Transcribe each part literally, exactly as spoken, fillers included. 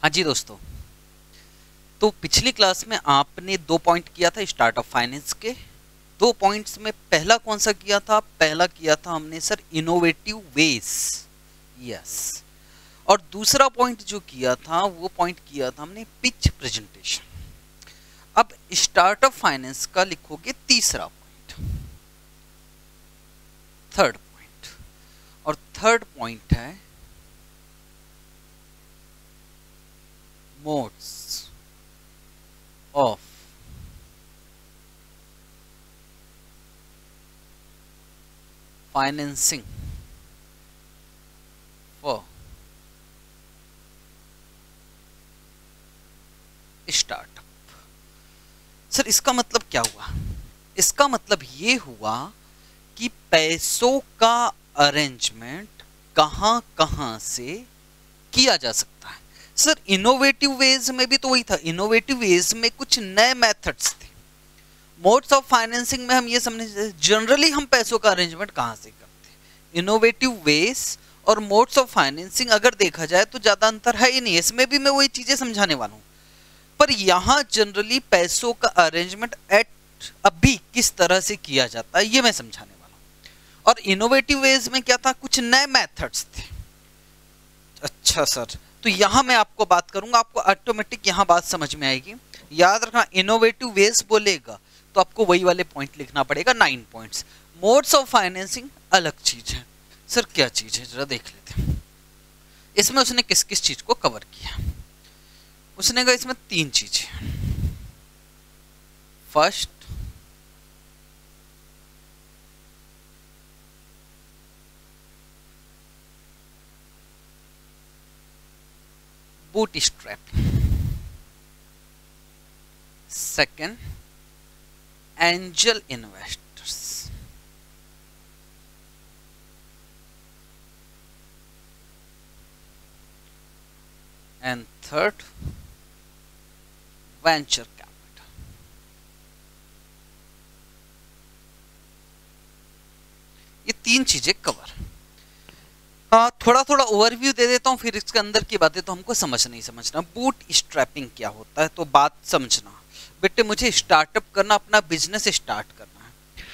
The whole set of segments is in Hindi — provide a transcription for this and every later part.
हाँ जी दोस्तों, तो पिछली क्लास में आपने दो पॉइंट किया था स्टार्ट ऑफ फाइनेंस के। दो पॉइंट्स में पहला कौन सा किया था? पहला किया था हमने सर इनोवेटिव वेज, यस। और दूसरा पॉइंट जो किया था वो पॉइंट किया था हमने पिच प्रेजेंटेशन। अब स्टार्ट ऑफ फाइनेंस का लिखोगे तीसरा पॉइंट, थर्ड पॉइंट। और थर्ड पॉइंट है modes of financing for startup. Sir इसका मतलब क्या हुआ? इसका मतलब ये हुआ कि पैसों का अरेंजमेंट कहां कहां से किया जा सकता है। सर इनोवेटिव वेज में भी तो वही था, इनोवेटिव वेज में कुछ नए मेथड्स थे। मोड्स ऑफ फाइनेंसिंग में हम ये समझे जनरली हम पैसों का अरेंजमेंट कहां से करते हैं। इनोवेटिव वेज और मोड्स ऑफ फाइनेंसिंग अगर देखा जाए तो ज्यादा अंतर है ही नहीं, इसमें भी मैं वही चीजें समझाने वाला हूं। पर यहां जनरली पैसों का अरेंजमेंट एट अभी किस तरह से किया जाता है ये मैं समझाने वाला हूं। और इनोवेटिव वेज में क्या था? कुछ नए मेथड्स थे। अच्छा सर, तो यहां मैं आपको बात करूंगा, आपको ऑटोमेटिक यहां बात समझ में आएगी। याद रखना, इनोवेटिव वेज बोलेगा तो आपको वही वाले पॉइंट लिखना पड़ेगा, nine points. Modes of financing अलग चीज है। सर क्या चीज है जरा देख लेते हैं। इसमें उसने किस किस चीज को कवर किया? उसने कहा इसमें तीन चीजें। First, bootstrapping. Second, angel investors. And third, venture capital. ये तीन चीजें कवर। हाँ, थोड़ा थोड़ा ओवरव्यू दे देता हूँ, फिर इसके अंदर की बातें तो हमको समझ नहीं समझना। बूट स्ट्रैपिंग क्या होता है तो बात समझना। बेटे मुझे स्टार्टअप करना, अपना बिजनेस स्टार्ट करना है।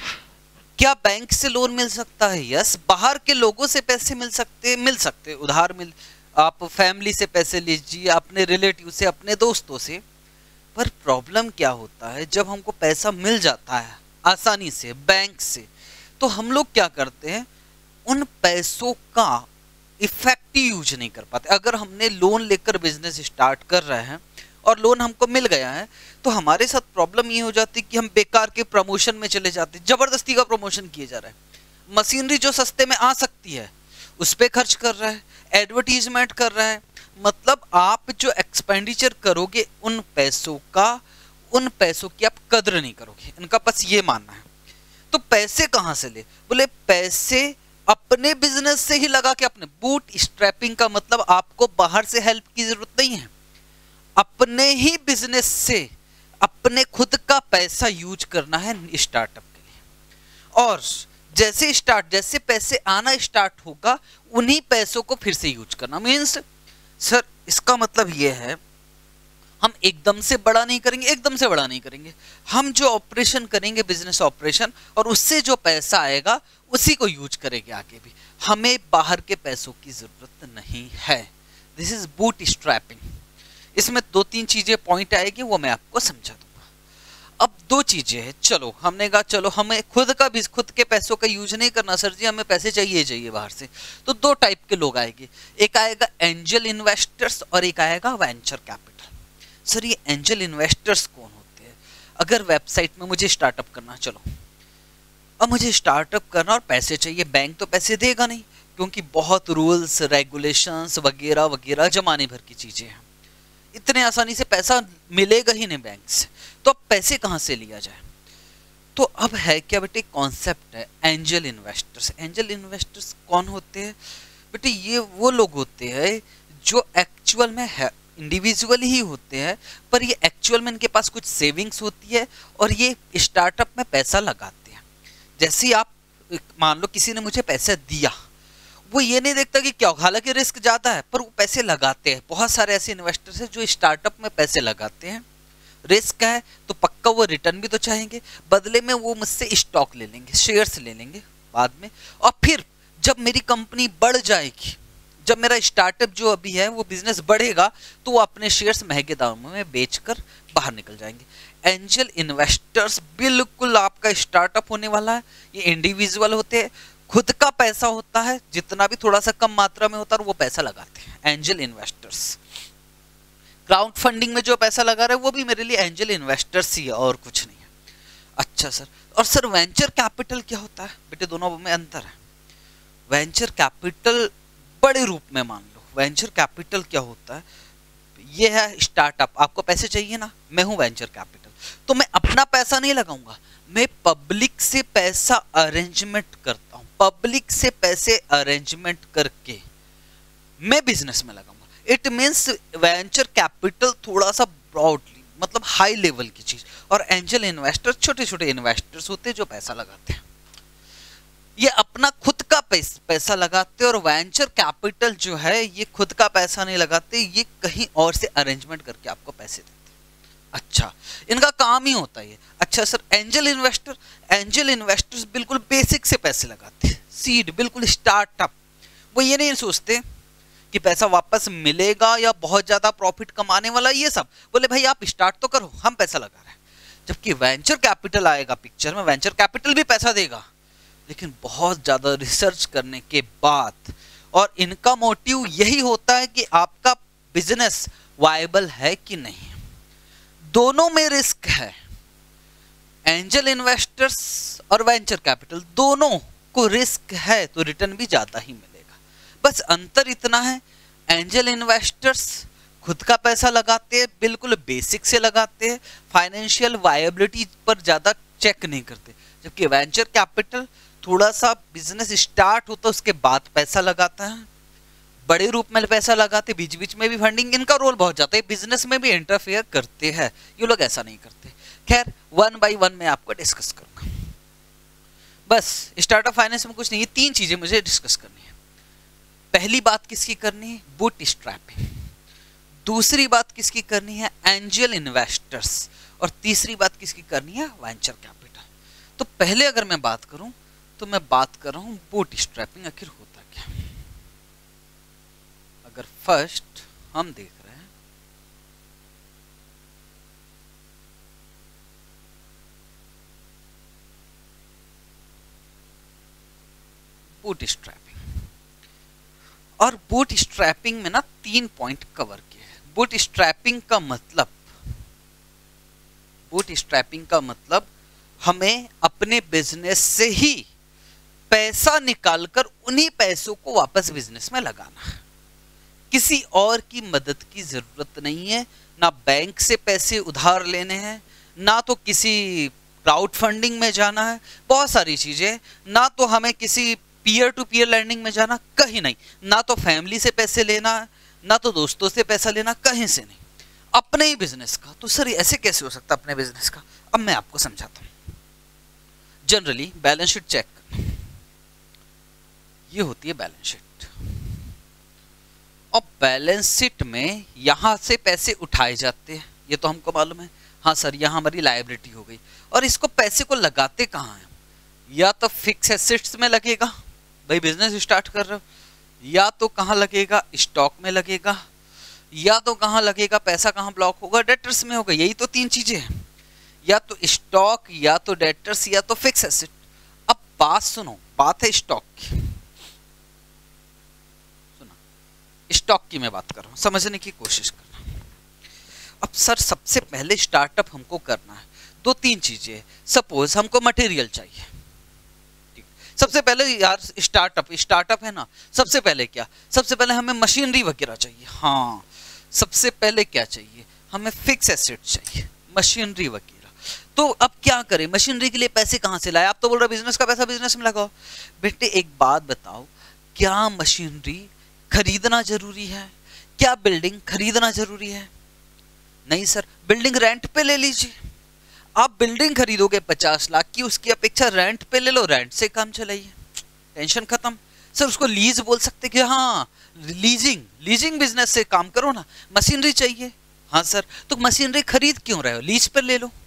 क्या बैंक से लोन मिल सकता है? यस। बाहर के लोगों से पैसे मिल सकते मिल सकते उधार मिल, आप फैमिली से पैसे लीजिए, अपने रिलेटिव से, अपने दोस्तों से। पर प्रॉब्लम क्या होता है, जब हमको पैसा मिल जाता है आसानी से बैंक से, तो हम लोग क्या करते हैं, उन पैसों का इफेक्टिव यूज नहीं कर पाते। अगर हमने लोन लेकर बिजनेस स्टार्ट कर रहे हैं और लोन हमको मिल गया है, तो हमारे साथ प्रॉब्लम ये हो जाती है कि हम बेकार के प्रमोशन में चले जाते हैं। जबरदस्ती का प्रमोशन किया जा रहा है। मशीनरी जो सस्ते में आ सकती है उस पर खर्च कर रहा है, एडवर्टीजमेंट कर रहा है। मतलब आप जो एक्सपेंडिचर करोगे उन पैसों का, उन पैसों की आप कद्र नहीं करोगे। इनका बस ये मानना है। तो पैसे कहां से ले? बोले पैसे अपने बिजनेस से ही लगा के अपने। बूट स्ट्रैपिंग का मतलब आपको बाहर से हेल्प की जरूरत नहीं है, अपने ही बिजनेस से अपने खुद का पैसा यूज करना है स्टार्टअप के लिए। और जैसे स्टार्ट जैसे पैसे आना स्टार्ट होगा उन्हीं पैसों को फिर से यूज करना। मीन्स सर इसका मतलब ये है, हम एकदम से बड़ा नहीं करेंगे, एकदम से बड़ा नहीं करेंगे। हम जो ऑपरेशन करेंगे बिजनेस ऑपरेशन, और उससे जो पैसा आएगा उसी को यूज करेंगे आगे भी। हमें बाहर के पैसों की जरूरत नहीं है। This is bootstrapping. इसमें दो तीन चीजें पॉइंट आएगी, वो मैं आपको समझा दूंगा। अब दो चीजें हैं। चलो हमने कहा चलो हमें खुद का भी खुद के पैसों का यूज नहीं करना सर जी, हमें पैसे चाहिए चाहिए बाहर से। तो दो टाइप के लोग आएंगे, एक आएगा एंजल इन्वेस्टर्स और एक आएगा वेंचर कैपिटल। सर ये एंजल इन्वेस्टर्स कौन होते हैं? अगर वेबसाइट में मुझे स्टार्टअप करना, चलो अब मुझे स्टार्टअप करना और पैसे चाहिए, बैंक तो पैसे देगा नहीं क्योंकि बहुत रूल्स रेगुलेशंस वगैरह वगैरह जमाने भर की चीजें हैं। इतने आसानी से पैसा मिलेगा ही नहीं बैंक से। तो अब पैसे कहां से लिया जाए? तो अब है क्या बेटे, कॉन्सेप्ट है एंजल इन्वेस्टर्स। एंजल इन्वेस्टर्स कौन होते हैं बेटे? ये वो लोग होते हैं जो एक्चुअल में है इंडिविजुअल ही होते हैं, पर ये एक्चुअल में इनके पास कुछ सेविंग्स होती है और ये स्टार्टअप में पैसा लगाते हैं। जैसे आप मान लो किसी ने मुझे पैसा दिया, वो ये नहीं देखता कि क्या, हालांकि रिस्क ज्यादा है पर वो पैसे लगाते हैं। बहुत सारे ऐसे इन्वेस्टर्स हैं जो स्टार्टअप में पैसे लगाते हैं, रिस्क है तो पक्का वो रिटर्न भी तो चाहेंगे, बदले में वो मुझसे स्टॉक ले लेंगे, शेयर्स ले लेंगे बाद में, और फिर जब मेरी कंपनी बढ़ जाएगी, जब मेरा स्टार्टअप जो अभी है वो बिजनेस बढ़ेगा, तो वो अपने शेयर्स महंगे दामों में बेचकर बाहर निकल जाएंगे। एंजल इन्वेस्टर्स बिल्कुल आपका स्टार्टअप होने वाला है, ये इंडिविजुअल होते हैं, खुद का पैसा होता है, जितना भी थोड़ा सा कम मात्रा में होता है वो पैसा लगाते हैं एंजल इन्वेस्टर्स। क्राउड फंडिंग में जो पैसा लगा रहे हैं वो भी मेरे लिए एंजल इन्वेस्टर्स ही है और कुछ नहीं है। अच्छा सर, और सर वेंचर कैपिटल क्या होता है? बेटे दोनों में अंतर है। वेंचर कैपिटल बड़े रूप में मान लो, वेंचर कैपिटल क्या होता है, ये है स्टार्टअप, आपको पैसे चाहिए ना, मैं हूं वेंचर कैपिटल, तो मैं अपना पैसा नहीं लगाऊंगा, मैं पब्लिक से पैसा अरेंजमेंट करता हूं, पब्लिक से पैसे अरेंजमेंट करके मैं बिजनेस में लगाऊंगा। इट मीन्स वेंचर कैपिटल थोड़ा सा ब्रॉडली मतलब हाई लेवल की चीज, और एंजल इन्वेस्टर छोटे छोटे इन्वेस्टर्स होते हैं जो पैसा लगाते हैं, ये अपना खुद का पैसा पैसा लगाते हैं। और वेंचर कैपिटल जो है ये खुद का पैसा नहीं लगाते, ये कहीं और से अरेंजमेंट करके आपको पैसे देते हैं। अच्छा, इनका काम ही होता है ये। अच्छा sir, angel investor, angel investors बिल्कुल बेसिक से पैसे लगाते हैं, सीड, बिल्कुल स्टार्टअप। वो ये नहीं सोचते कि पैसा वापस मिलेगा या बहुत ज्यादा प्रॉफिट कमाने वाला, ये सब बोले भाई आप स्टार्ट तो करो, हम पैसा लगा रहे हैं। जबकि वेंचर कैपिटल आएगा पिक्चर में, वेंचर कैपिटल भी पैसा देगा लेकिन बहुत ज्यादा रिसर्च करने के बाद, और इनका मोटिव यही होता है कि आपका बिजनेस वायबल है कि नहीं। दोनों में रिस्क है, एंजल इन्वेस्टर्स और वेंचर कैपिटल दोनों को रिस्क है तो रिटर्न भी ज्यादा ही मिलेगा। बस अंतर इतना है, एंजल इन्वेस्टर्स खुद का पैसा लगाते हैं, बिल्कुल बेसिक से लगाते हैं, फाइनेंशियल वायबिलिटी पर ज्यादा चेक नहीं करते, जबकि वेंचर कैपिटल थोड़ा सा बिजनेस स्टार्ट होता है उसके बाद पैसा लगाता है, बड़े रूप में पैसा लगाते, बीच बीच में भी फंडिंग, इनका रोल बहुत जाता है, बिजनेस में भी इंटरफेयर करते हैं, ये लोग ऐसा नहीं करते। खैर वन बाय वन मैं आपको डिस्कस करूंगा, बस स्टार्टअप फाइनेंस में कुछ नहीं, ये तीन चीजें मुझे डिस्कस करनी है। पहली बात किसकी करनी है? Bootstrapping. दूसरी बात किसकी करनी है? Angel investors. और तीसरी बात किसकी करनी है? Venture capital. तो पहले अगर मैं बात करूं तो मैं बात कर रहा हूं बूट स्ट्रैपिंग आखिर होता क्या। अगर फर्स्ट हम देख रहे हैं बूट स्ट्रैपिंग, और बूट स्ट्रैपिंग में ना तीन पॉइंट कवर किए हैं। बूट स्ट्रैपिंग का मतलब बूट स्ट्रैपिंग का मतलब हमें अपने बिजनेस से ही पैसा निकालकर उन्हीं पैसों को वापस बिजनेस में लगाना है, किसी और की मदद की जरूरत नहीं है, ना बैंक से पैसे उधार लेने हैं, ना तो किसी क्राउड फंडिंग में जाना है, बहुत सारी चीजें, ना तो हमें किसी पीयर टू पीयर लैंडिंग में जाना, कहीं नहीं, ना तो फैमिली से पैसे लेना, ना तो दोस्तों से पैसा लेना, कहीं से नहीं, अपने ही बिजनेस का। तो सर ऐसे कैसे हो सकता अपने बिजनेस का? अब मैं आपको समझाता हूं। जनरली बैलेंस शीट चेक, ये होती है बैलेंस शीट, और बैलेंस शीट में यहां से पैसे उठाए जाते हैं, ये तो हमको मालूम है। हाँ सर, यहां हमारी लायबिलिटी हो गई, और इसको पैसे को लगाते कहाँ हैं? या तो फिक्स एसेट्स में लगेगा, भाई बिजनेस स्टार्ट कर रहे हो, या तो कहाँ लगेगा? स्टॉक में लगेगा, या तो कहाँ लगेगा? पैसा कहाँ ब्लॉक होगा? डेटर्स में होगा। यही तो तीन चीजें हैं, या तो स्टॉक, या तो डेटर्स, या तो फिक्स एसेट। अब बात सुनो, बात है स्टॉक की, सुना, स्टॉक की मैं बात कर रहा हूं, समझने की कोशिश करना। अब सर सबसे पहले स्टार्टअप हमको करना है, दो तीन चीजें। सपोज हमको मटेरियल चाहिए, ठीक, सबसे पहले यार स्टार्टअप स्टार्टअप है ना, सबसे पहले क्या? सबसे पहले हमें मशीनरी वगैरह चाहिए। हाँ, सबसे पहले क्या चाहिए? हमें फिक्स एसेट चाहिए, मशीनरी वगैरह। तो अब क्या करें? मशीनरी के लिए पैसे कहां से लाए? आप तो बोल रहे बिजनेस का पैसा बिजनेस में लगाओ। बेटे एक बात बताओ, क्या मशीनरी खरीदना जरूरी है? क्या बिल्डिंग खरीदना जरूरी है? नहीं सर, बिल्डिंग रेंट पे ले लीजिए। आप बिल्डिंग खरीदोगे पचास लाख की, उसकी अपेक्षा रेंट पे ले लो, रेंट से काम चलाइए, टेंशन खत्म। सर उसको लीज बोल सकते कि हाँ लीजिंग लीजिंग बिजनेस से काम करो ना, मशीनरी चाहिए, हाँ सर तो मशीनरी खरीद क्यों रहे हो, लीज पर ले लो,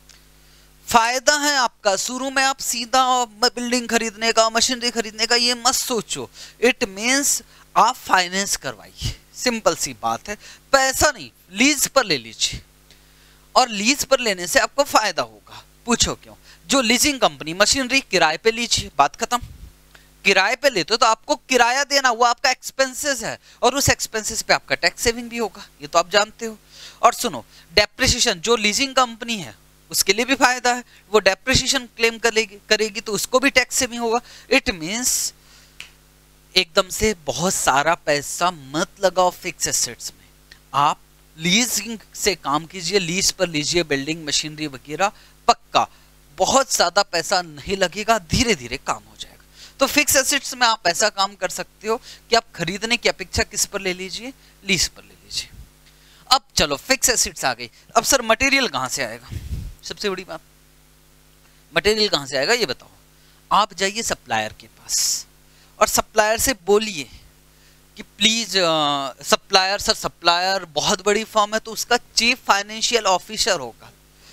फायदा है आपका। शुरू में आप सीधा बिल्डिंग खरीदने का मशीनरी खरीदने का ये मत सोचो, इट मीन्स आप फाइनेंस करवाइए, सिंपल सी बात है, पैसा नहीं लीज पर ले लीजिए, और लीज पर लेने से आपको फायदा होगा। पूछो क्यों, जो लीजिंग कंपनी मशीनरी किराए पे लीजिए, बात खत्म। किराए पे लेते हो तो आपको किराया देना, वो आपका एक्सपेंसेस है, और उस एक्सपेंसेस पे आपका टैक्स सेविंग भी होगा, ये तो आप जानते हो। और सुनो डेप्रिसिएशन, जो लीजिंग कंपनी है उसके लिए भी फायदा है, वो डेप्रिसिएशन क्लेम करेगी करेगी तो उसको भी टैक्स सेविंग होगा। इट मींस एकदम से बहुत सारा पैसा मत लगाओ फिक्स एसेट्स में, आप लीजिंग से काम कीजिए, लीज पर लीजिए बिल्डिंग मशीनरी वगैरह, पक्का बहुत ज्यादा पैसा नहीं लगेगा, धीरे धीरे काम हो जाएगा। तो फिक्स एसेट्स में आप ऐसा काम कर सकते हो कि आप खरीदने की अपेक्षा किस पर ले लीजिए, लीज पर ले लीजिए। अब चलो फिक्स एसेट्स आ गई, अब सर मटेरियल कहां से आएगा, सबसे बड़ी बात मटेरियल कहां से आएगा ये बताओ। आप जाइए सप्लायर के पास और सप्लायर से बोलिए कि प्लीज सप्लायर सर सप्लायर बहुत बड़ी फर्म है तो उसका चीफ फाइनेंशियल ऑफिसर होगा,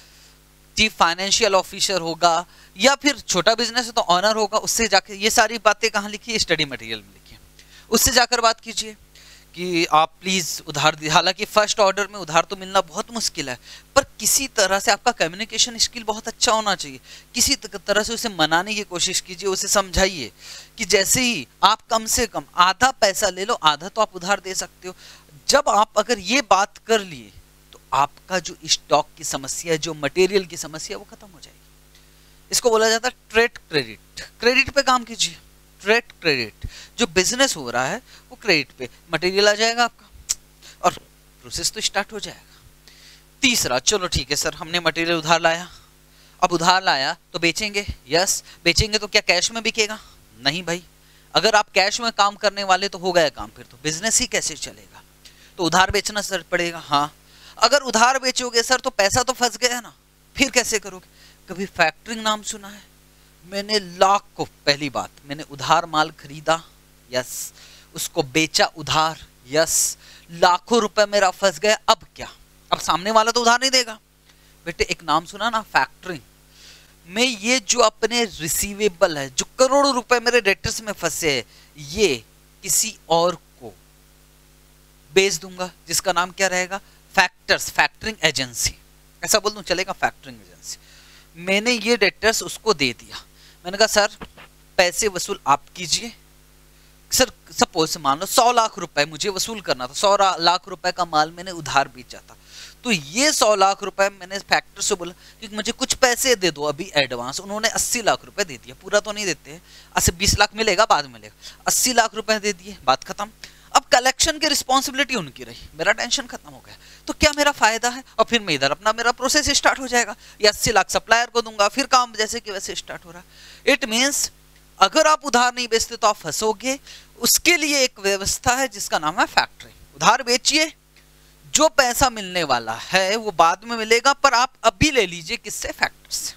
चीफ फाइनेंशियल ऑफिसर होगा, या फिर छोटा बिजनेस है तो ऑनर होगा, उससे जाकर ये सारी बातें कहाँ लिखी, स्टडी मटेरियल में लिखी, उससे जाकर बात कीजिए कि आप प्लीज उधार दीजिए। हालांकि फर्स्ट ऑर्डर में उधार तो मिलना बहुत मुश्किल है, पर किसी तरह से आपका कम्युनिकेशन स्किल बहुत अच्छा होना चाहिए, किसी तरह से उसे मनाने की कोशिश कीजिए, उसे समझाइए कि जैसे ही आप कम से कम आधा पैसा ले लो, आधा तो आप उधार दे सकते हो। जब आप अगर ये बात कर लिए तो आपका जो स्टॉक की समस्या है, जो मटेरियल की समस्या, वो खत्म हो जाएगी। इसको बोला जाता है ट्रेड क्रेडिट, क्रेडिट पे काम कीजिए, ट्रेड क्रेडिट, जो बिजनेस हो रहा है वो क्रेडिट पे, मटेरियल आ जाएगा आपका और प्रोसेस तो स्टार्ट हो जाएगा। तीसरा, चलो ठीक है सर हमने मटेरियल उधार लाया, अब उधार लाया तो बेचेंगे, यस बेचेंगे तो क्या कैश में बिकेगा, नहीं भाई, अगर आप कैश में काम करने वाले तो हो गया काम, फिर तो बिजनेस ही कैसे चलेगा, तो उधार बेचना सर पड़ेगा। हाँ अगर उधार बेचोगे सर तो पैसा तो फंस गया ना, फिर कैसे करोगे। कभी फैक्टरिंग नाम सुना है, मैंने लाख को, पहली बात मैंने उधार माल खरीदा, यस उसको बेचा उधार, यस लाखों रुपए मेरा फंस गया, अब क्या, अब सामने वाला तो उधार नहीं देगा। बेटे एक नाम सुना ना फैक्टरिंग में, ये जो अपने रिसीवेबल है, जो करोड़ों रुपए मेरे डेटर्स में फंसे हैं, ये किसी और को बेच दूंगा, जिसका नाम क्या रहेगा, फैक्टर्स, फैक्टरिंग एजेंसी, ऐसा बोल दूं चलेगा, फैक्टरिंग एजेंसी। मैंने ये डेटर्स उसको दे दिया, मैंने कहा सर पैसे वसूल आप कीजिए, सर सपोज मान लो सौ लाख रुपए मुझे वसूल करना था, सौ लाख रुपए का माल मैंने उधार बेचा था, तो ये सौ लाख रुपए मैंने फैक्टर से बोला कि मुझे कुछ पैसे दे दो अभी एडवांस, उन्होंने अस्सी लाख रुपए दे दिया, पूरा तो नहीं देते, अस्सी बीस लाख मिलेगा बाद में मिलेगा, अस्सी लाख रुपए दे दिए, बात खत्म। अब कलेक्शन की रिस्पॉन्सिबिलिटी उनकी रही, मेरा टेंशन खत्म हो गया, तो क्या मेरा फायदा है, और फिर मैं इधर अपना मेरा प्रोसेस स्टार्ट हो जाएगा, या अस्सी लाख सप्लायर को दूंगा, फिर काम जैसे कि वैसे स्टार्ट हो रहा है। इट मीन्स अगर आप उधार नहीं बेचते तो आप फंसोगे, उसके लिए एक व्यवस्था है जिसका नाम है फैक्टरिंग। उधार बेचिए, जो पैसा मिलने वाला है वो बाद में मिलेगा, पर आप अभी ले लीजिए, किससे, फैक्टर से।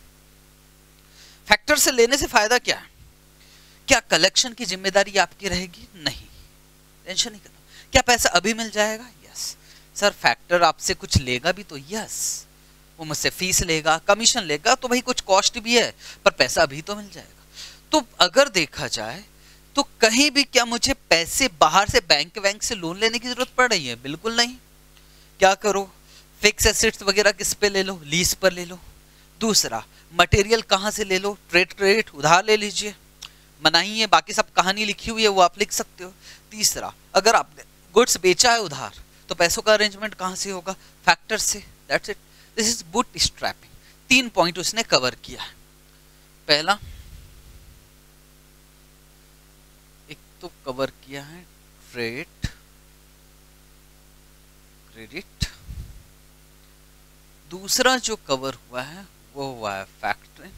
फैक्टर से लेने से फायदा क्या है, क्या कलेक्शन की जिम्मेदारी आपकी रहेगी, नहीं, टेंशन नहीं करना। क्या पैसा अभी मिल जाएगा, यस। सर फैक्टर आपसे कुछ लेगा भी तो, यस वो मुझसे फीस लेगा, कमीशन लेगा, तो भाई कुछ कॉस्ट भी है, पर पैसा अभी तो मिल जाएगा। तो अगर देखा जाए तो कहीं भी क्या मुझे पैसे बाहर से बैंक बैंक से लोन लेने की जरूरत पड़ रही है, बिल्कुल नहीं। क्या करो, फिक्स एसेट्स वगैरह किस पे ले लो, लीज पर ले लो। दूसरा, मटेरियल कहाँ से ले लो, ट्रेड क्रेडिट, उधार ले लीजिए, मनाही है, बाकी सब कहानी लिखी हुई है वो आप लिख सकते हो। तीसरा, अगर आपने गुड्स बेचा है उधार तो पैसों का अरेंजमेंट कहाँ से होगा, फैक्टर से, that's it, this is bootstrapping. तीन पॉइंट उसने कवर किया है। पहला, एक तो कवर किया है ट्रेड क्रेडिट, दूसरा जो कवर हुआ है वो हुआ है फैक्टरिंग,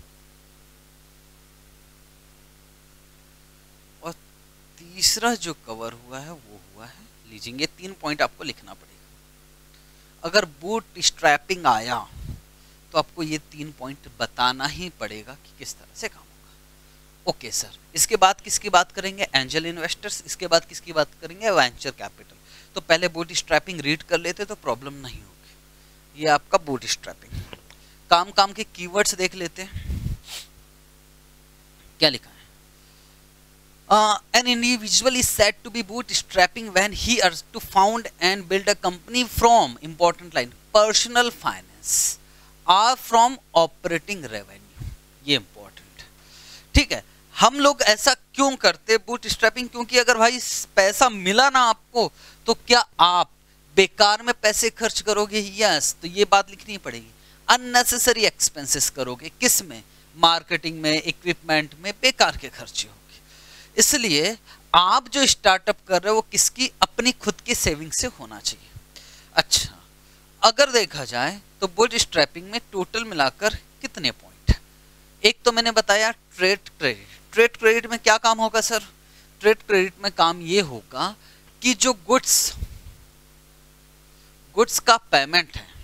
और तीसरा जो कवर हुआ है वो हुआ है लीजिंग। ये तीन पॉइंट आपको लिखना पड़ेगा। अगर बूट स्ट्रैपिंग आया तो आपको ये तीन पॉइंट बताना ही पड़ेगा कि किस तरह से काम होगा। ओके सर, इसके बाद किसकी बात करेंगे? Angel investors. इसके बाद किसकी बात करेंगे? Venture capital. तो पहले बूटस्ट्रैपिंग रीड कर लेते तो प्रॉब्लम नहीं होगी। ये आपका बूटस्ट्रैपिंग। काम काम के कीवर्ड्स देख लेते हैं, क्या लिखा है? Uh, an individual is said to be bootstrapping when he is to found and build a company from, important line, personal finance or from operating revenue। ये important, ठीक है। हम लोग ऐसा क्यों करते बूटस्ट्रैपिंग? क्योंकि अगर भाई पैसा मिला ना आपको तो क्या आप बेकार में पैसे खर्च करोगे? यस, तो ये बात लिखनी पड़ेगी। अननेसेसरी एक्सपेंसेस करोगे, किस में? मार्केटिंग में, इक्विपमेंट में, बेकार के खर्चे होंगे। इसलिए आप जो स्टार्टअप कर रहे हो वो किसकी? अपनी खुद की सेविंग से होना चाहिए। अच्छा, अगर देखा जाए तो बूटस्ट्रैपिंग में टोटल मिलाकर कितने पॉइंट? एक तो मैंने बताया ट्रेड क्रेडिट। ट्रेड क्रेडिट में क्या काम होगा सर? ट्रेड क्रेडिट में काम ये होगा कि जो गुड्स गुड्स का पेमेंट है,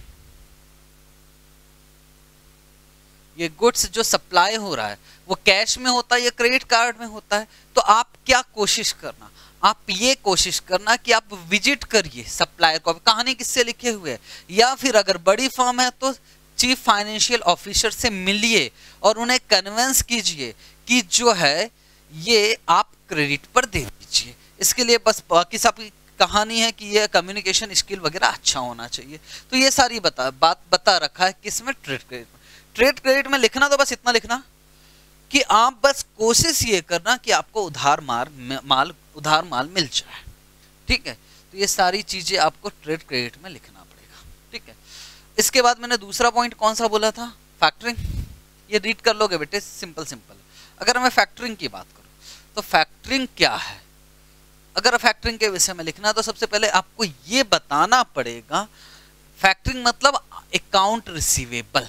ये गुड्स जो सप्लाई हो रहा है वो कैश में होता है या क्रेडिट कार्ड में होता है? तो आप क्या कोशिश करना, आप ये कोशिश करना कि आप विजिट करिए सप्लायर को। कहानी किससे लिखे हुए है? या फिर अगर बड़ी फर्म है तो चीफ फाइनेंशियल ऑफिसर से मिलिए और उन्हें कन्विंस कीजिए कि जो है ये आप क्रेडिट पर दे दीजिए। इसके लिए बस बाकी सब कहानी है कि ये कम्युनिकेशन स्किल वगैरह अच्छा होना चाहिए। तो ये सारी बता बात बता रखा है किसमें? ट्रेड क्रेडिट में। ट्रेड क्रेडिट में लिखना तो बस इतना लिखना कि आप बस कोशिश ये करना कि आपको उधार मार माल उधार माल मिल जाए, ठीक है। तो ये सारी चीजें आपको ट्रेड क्रेडिट में लिखना पड़ेगा, ठीक है। इसके बाद मैंने दूसरा पॉइंट कौन सा बोला था? फैक्टरिंग। ये रीड कर लोगे बेटे, सिंपल सिंपल। अगर मैं फैक्टरिंग की बात करूं तो फैक्टरिंग क्या है? अगर फैक्टरिंग के विषय में लिखना तो सबसे पहले आपको ये बताना पड़ेगा फैक्टरिंग मतलब अकाउंट रिसीवेबल।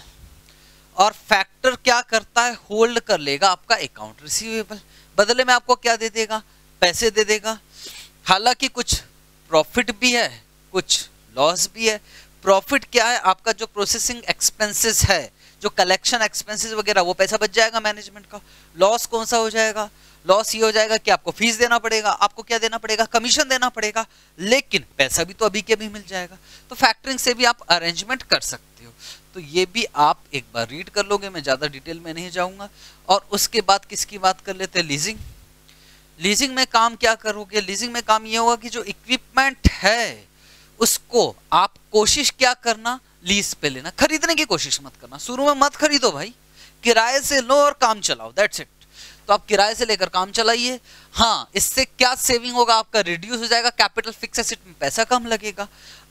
और फैक्टर क्या करता है? होल्ड कर लेगा आपका अकाउंट रिसीवेबल, बदले में आपको क्या दे देगा? पैसे दे देगा। हालांकि कुछ प्रॉफिट भी है, कुछ लॉस भी है। प्रॉफिट क्या है? आपका जो प्रोसेसिंग एक्सपेंसेस है, जो कलेक्शन एक्सपेंसेस वगैरह, वो पैसा बच जाएगा मैनेजमेंट का। लॉस कौन सा हो जाएगा? लॉस ये हो जाएगा कि आपको फीस देना पड़ेगा, आपको क्या देना पड़ेगा? कमीशन देना पड़ेगा, लेकिन पैसा भी तो अभी के अभी मिल जाएगा। तो फैक्टरिंग से भी आप अरेंजमेंट कर सकते हो। तो ये भी आप एक बार रीड कर लोगे, मैं ज़्यादा डिटेल में नहीं जाऊंगा। और उसके बाद किसकी बात कर लेते हैं? लीजिंग। लीजिंग में काम क्या करोगे? लीजिंग में काम ये होगा कि जो इक्विपमेंट है उसको आप कोशिश क्या करना? लीज पे लेना। खरीदने की कोशिश मत करना, शुरू में मत खरीदो भाई, किराए से लो और काम चलाओ, दैट्स इट। तो आप किराए से लेकर काम चलाइए। हाँ, इससे क्या सेविंग होगा? आपका रिड्यूस हो जाएगा कैपिटल, फिक्स एसेट में पैसा कम लगेगा।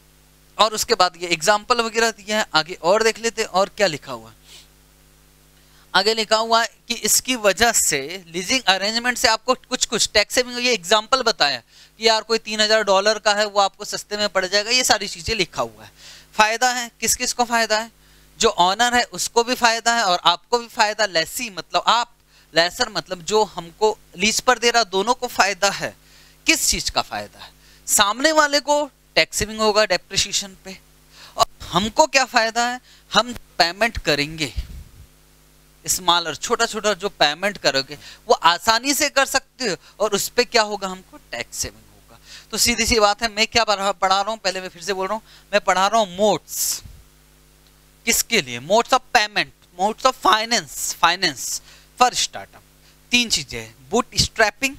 और उसके बाद ये एग्जाम्पल वगैरह दिया है, आगे और देख लेते हैं। और क्या लिखा हुआ है? आगे लिखा हुआ है कि इसकी वजह से लीजिंग अरेंजमेंट से आपको कुछ कुछ टैक्स सेविंग। ये एग्जाम्पल बताया कि यार कोई तीन हजार डॉलर का है वो आपको सस्ते में पड़ जाएगा। ये सारी चीजें लिखा हुआ है। फायदा है, किस किस को फायदा है? जो ऑनर है उसको भी फायदा है और आपको भी फायदा। लेसी मतलब आप, लेसर मतलब जो हमको लीज पर दे रहा, दोनों को फायदा है। किस चीज का फायदा है? सामने वाले को टैक्स सेविंग होगा डेप्रिसिएशन पे, और हमको क्या फायदा है? हम पेमेंट करेंगे स्मॉलर, छोटा छोटा जो पेमेंट करोगे वो आसानी से कर सकते हो, और उस पर क्या होगा? हमको टैक्स सेविंग होगा। तो सीधी सी बात है। मैं क्या पढ़ा पढ़ा रहा हूँ? पहले मैं फिर से बोल रहा हूँ, मैं पढ़ा रहा हूँ मोड्स। किसके लिए? Modes of payment, modes of finance, finance for startup. तीन चीजें, बूटस्ट्रैपिंग,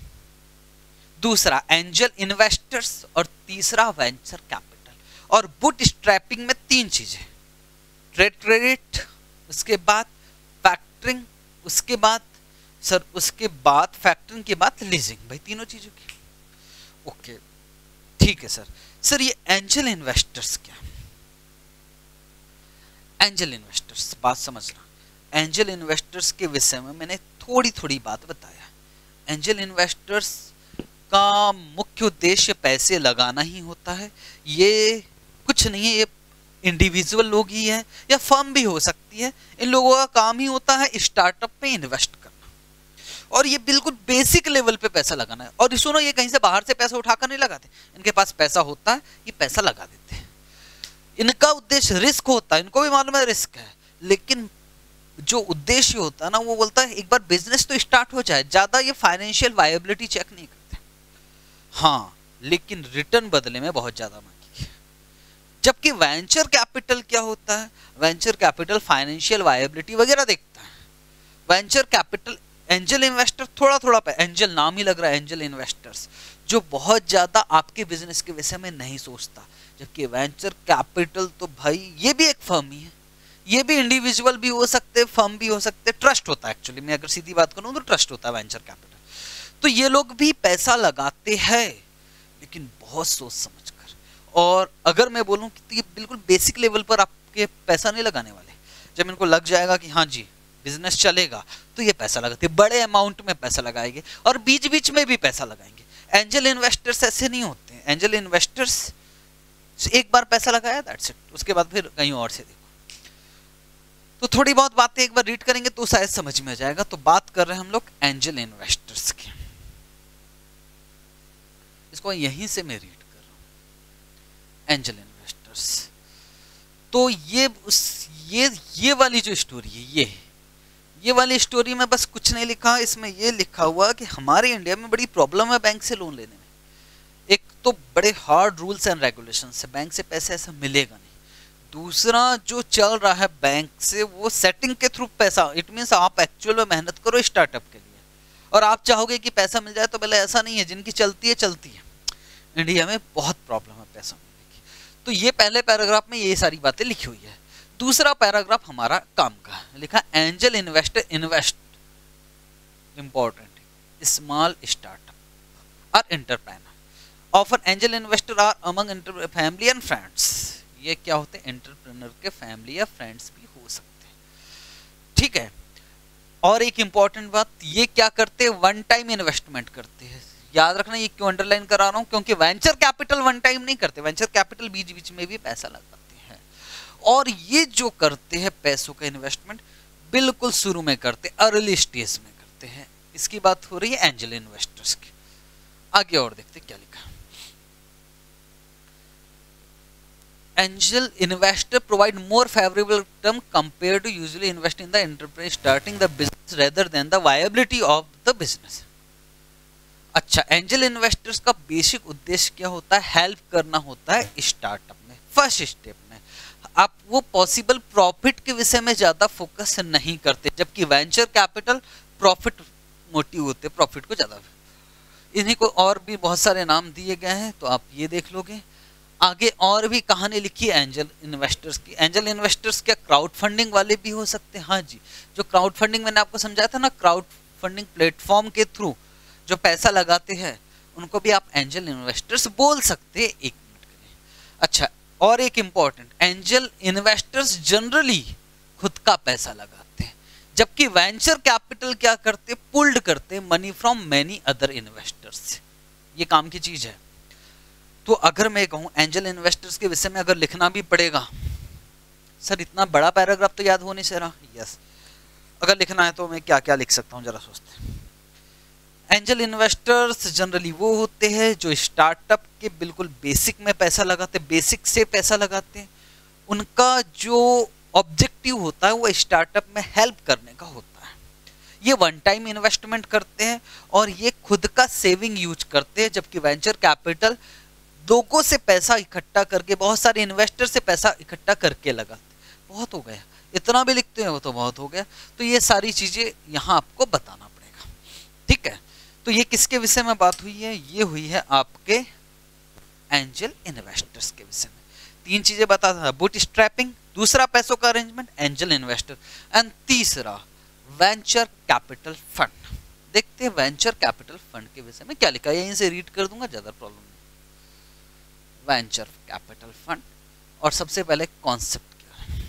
दूसरा एंजल इन्वेस्टर्स, और तीसरा वेंचर कैपिटल। और बूटस्ट्रैपिंग में तीन चीजें, ट्रेड क्रेडिट, उसके बाद फैक्टरिंग, उसके बाद सर उसके बाद फैक्टरिंग के बाद लीजिंग। भाई तीनों चीजों की ओके, ठीक है सर। सर ये एंजल इन्वेस्टर्स क्या? एंजल इन्वेस्टर्स बात समझना। एंजल इन्वेस्टर्स के विषय में मैंने थोड़ी थोड़ी बात बताया। एंजल इन्वेस्टर्स का मुख्य उद्देश्य पैसे लगाना ही होता है। ये कुछ नहीं है, ये इंडिविजुअल लोग ही है या फर्म भी हो सकती है। इन लोगों का काम ही होता है स्टार्टअप में इन्वेस्ट करना, और ये बिल्कुल बेसिक लेवल पे पैसा लगाना है। और सुनो, ये कहीं से बाहर से पैसा उठाकर नहीं लगाते, इनके पास पैसा होता है, ये पैसा लगा देते हैं। इनका उद्देश्य रिस्क होता है, इनको भी मालूम है रिस्क है, लेकिन जो उद्देश्य होता है ना, वो बोलता है एक बार बिजनेस तो स्टार्ट हो जाए, ज्यादा ये फाइनेंशियल वायबिलिटी चेक नहीं करते। हाँ, लेकिन रिटर्न बदले में बहुत ज्यादा मांगेंगे। जबकि वेंचर कैपिटल क्या होता है, वेंचर कैपिटल फाइनेंशियल वायबिलिटी वगैरह देखता है। वेंचर कैपिटल एंजल इन्वेस्टर थोड़ा थोड़ा पे, एंजल नाम ही लग रहा है, एंजल इन्वेस्टर्स, जो बहुत ज्यादा आपके बिजनेस के विषय में नहीं सोचता। जबकि वेंचर कैपिटल तो भाई ये भी एक फर्म ही है, ये भी इंडिविजुअल भी हो सकते, फर्म भी हो सकते, ट्रस्ट होता है एक्चुअली, मैं अगर सीधी बात करूं तो ट्रस्ट होता है वेंचर कैपिटल। तो ये लोग भी पैसा लगाते हैं, लेकिन बहुत सोच समझकर। और अगर मैं बोलूं कि ये बिल्कुल बेसिक लेवल पर आपके पैसा नहीं लगाने वाले, जब इनको लग जाएगा कि हाँ जी बिजनेस चलेगा तो ये पैसा लगाते, बड़े अमाउंट में पैसा लगाएंगे और बीच बीच में भी पैसा लगाएंगे। एंजल इन्वेस्टर्स ऐसे नहीं होते हैं। एंजल इन्वेस्टर्स एक बार पैसा लगाया दैट्स इट, उसके बाद फिर कहीं और से देखो। तो थोड़ी बहुत बातें एक बार रीड करेंगे तो शायद समझ में आ जाएगा। तो बात कर रहे हैं हम लोग एंजल इन्वेस्टर्स की, इसको यहीं से मैं रीड कर रहा हूं, एंजल इन्वेस्टर्स। तो ये उस ये ये वाली जो स्टोरी है, ये ये वाली स्टोरी में बस कुछ नहीं लिखा, इसमें ये लिखा हुआ कि हमारे इंडिया में बड़ी प्रॉब्लम है बैंक से लोन लेने में। एक तो बड़े हार्ड रूल्स एंड रेगुलेशंस है, बैंक से पैसा ऐसा मिलेगा नहीं। दूसरा जो चल रहा है बैंक से वो सेटिंग के थ्रू पैसा, इट मीन्स आप एक्चुअल में मेहनत करो स्टार्टअप के लिए और आप चाहोगे कि पैसा मिल जाए, तो पहले ऐसा नहीं है, जिनकी चलती है चलती है। इंडिया में बहुत प्रॉब्लम है पैसा मिलने की। तो ये पहले पैराग्राफ में ये सारी बातें लिखी हुई है। दूसरा पैराग्राफ हमारा काम का है, लिखा angel investor invest important small startup और entrepreneur offer angel investor are among family and friends. ये क्या होते हैं, एंटरप्रेन्योर के फैमिली या फ्रेंड्स भी हो सकते हैं, ठीक है। और एक इंपॉर्टेंट बात, ये क्या करते हैं, वन टाइम इन्वेस्टमेंट करते हैं। याद रखना, ये क्यों अंडरलाइन करा रहा हूं, क्योंकि वेंचर कैपिटल वन टाइम नहीं करते, वेंचर कैपिटल बीच बीच में भी पैसा लगाते हैं। और ये जो करते हैं पैसों का इन्वेस्टमेंट बिल्कुल शुरू में करते, अर्ली स्टेज में करते हैं। इसकी बात हो रही है एंजल इन्वेस्टर्स की। आगे और देखते क्या लिखा। Angel investor provide more favorable term compared to usually invest in the enterprise starting the business rather than the viability of the business। अच्छा, एंजल इन्वेस्टर्स का बेसिक उद्देश्य क्या होता है, हेल्प करना होता है स्टार्टअप में, फर्स्ट स्टेप में। आप वो पॉसिबल प्रॉफिट के विषय में ज्यादा फोकस नहीं करते, जबकि वेंचर कैपिटल प्रॉफिट मोटिव होते, प्रॉफिट को ज्यादा। इन्हीं को और भी बहुत सारे नाम दिए गए हैं, तो आप ये देख लोगे। आगे और भी कहानी लिखी है एंजल इन्वेस्टर्स की। एंजल इन्वेस्टर्स क्या क्राउड फंडिंग वाले भी हो सकते हैं? हाँ जी, जो क्राउड फंडिंग मैंने आपको समझाया था ना, क्राउड फंडिंग प्लेटफॉर्म के थ्रू जो पैसा लगाते हैं उनको भी आप एंजल इन्वेस्टर्स बोल सकते हैं। एक मिनट के लिए। अच्छा, और एक इंपॉर्टेंट, एंजल इन्वेस्टर्स जनरली खुद का पैसा लगाते हैं, जबकि वेंचर कैपिटल क्या करते, पुल्ड करते money from many other investors. ये काम की चीज है। तो अगर मैं कहूं एंजल इन्वेस्टर्स के विषय में अगर लिखना भी पड़ेगा, सर इतना बड़ा पैराग्राफ तो याद होने से रहा, यस, अगर लिखना है तो मैं क्या क्या लिख सकता हूं, जरा सोचते हैं। एंजल इन्वेस्टर्स जनरली वो होते हैं जो स्टार्टअप के बिल्कुल बेसिक में पैसा लगाते, बेसिक से पैसा लगाते हैं। उनका जो ऑब्जेक्टिव होता है वो स्टार्टअप में हेल्प करने का होता है। ये वन टाइम इन्वेस्टमेंट करते हैं और ये खुद का सेविंग यूज करते हैं, जबकि वेंचर कैपिटल लोगों से पैसा इकट्ठा करके, बहुत सारे इन्वेस्टर से पैसा इकट्ठा करके लगाते। बहुत हो गया, इतना भी लिखते हैं वो तो बहुत हो गया। तो ये सारी चीजें यहाँ आपको बताना पड़ेगा, ठीक है। तो ये किसके विषय में बात हुई है, ये हुई है आपके एंजल इन्वेस्टर्स के विषय में। तीन चीजें बता था, बूट स्ट्रैपिंग, दूसरा पैसों का अरेंजमेंट, एंजल इन्वेस्टर, एंड तीसरा वेंचर कैपिटल फंड। देखते हैं वेंचर कैपिटल फंड के विषय में क्या लिखा है, यहीं से रीड कर दूंगा, ज्यादा प्रॉब्लम नहीं। वेंचर कैपिटल फंड, और सबसे पहले कॉन्सेप्ट क्या है।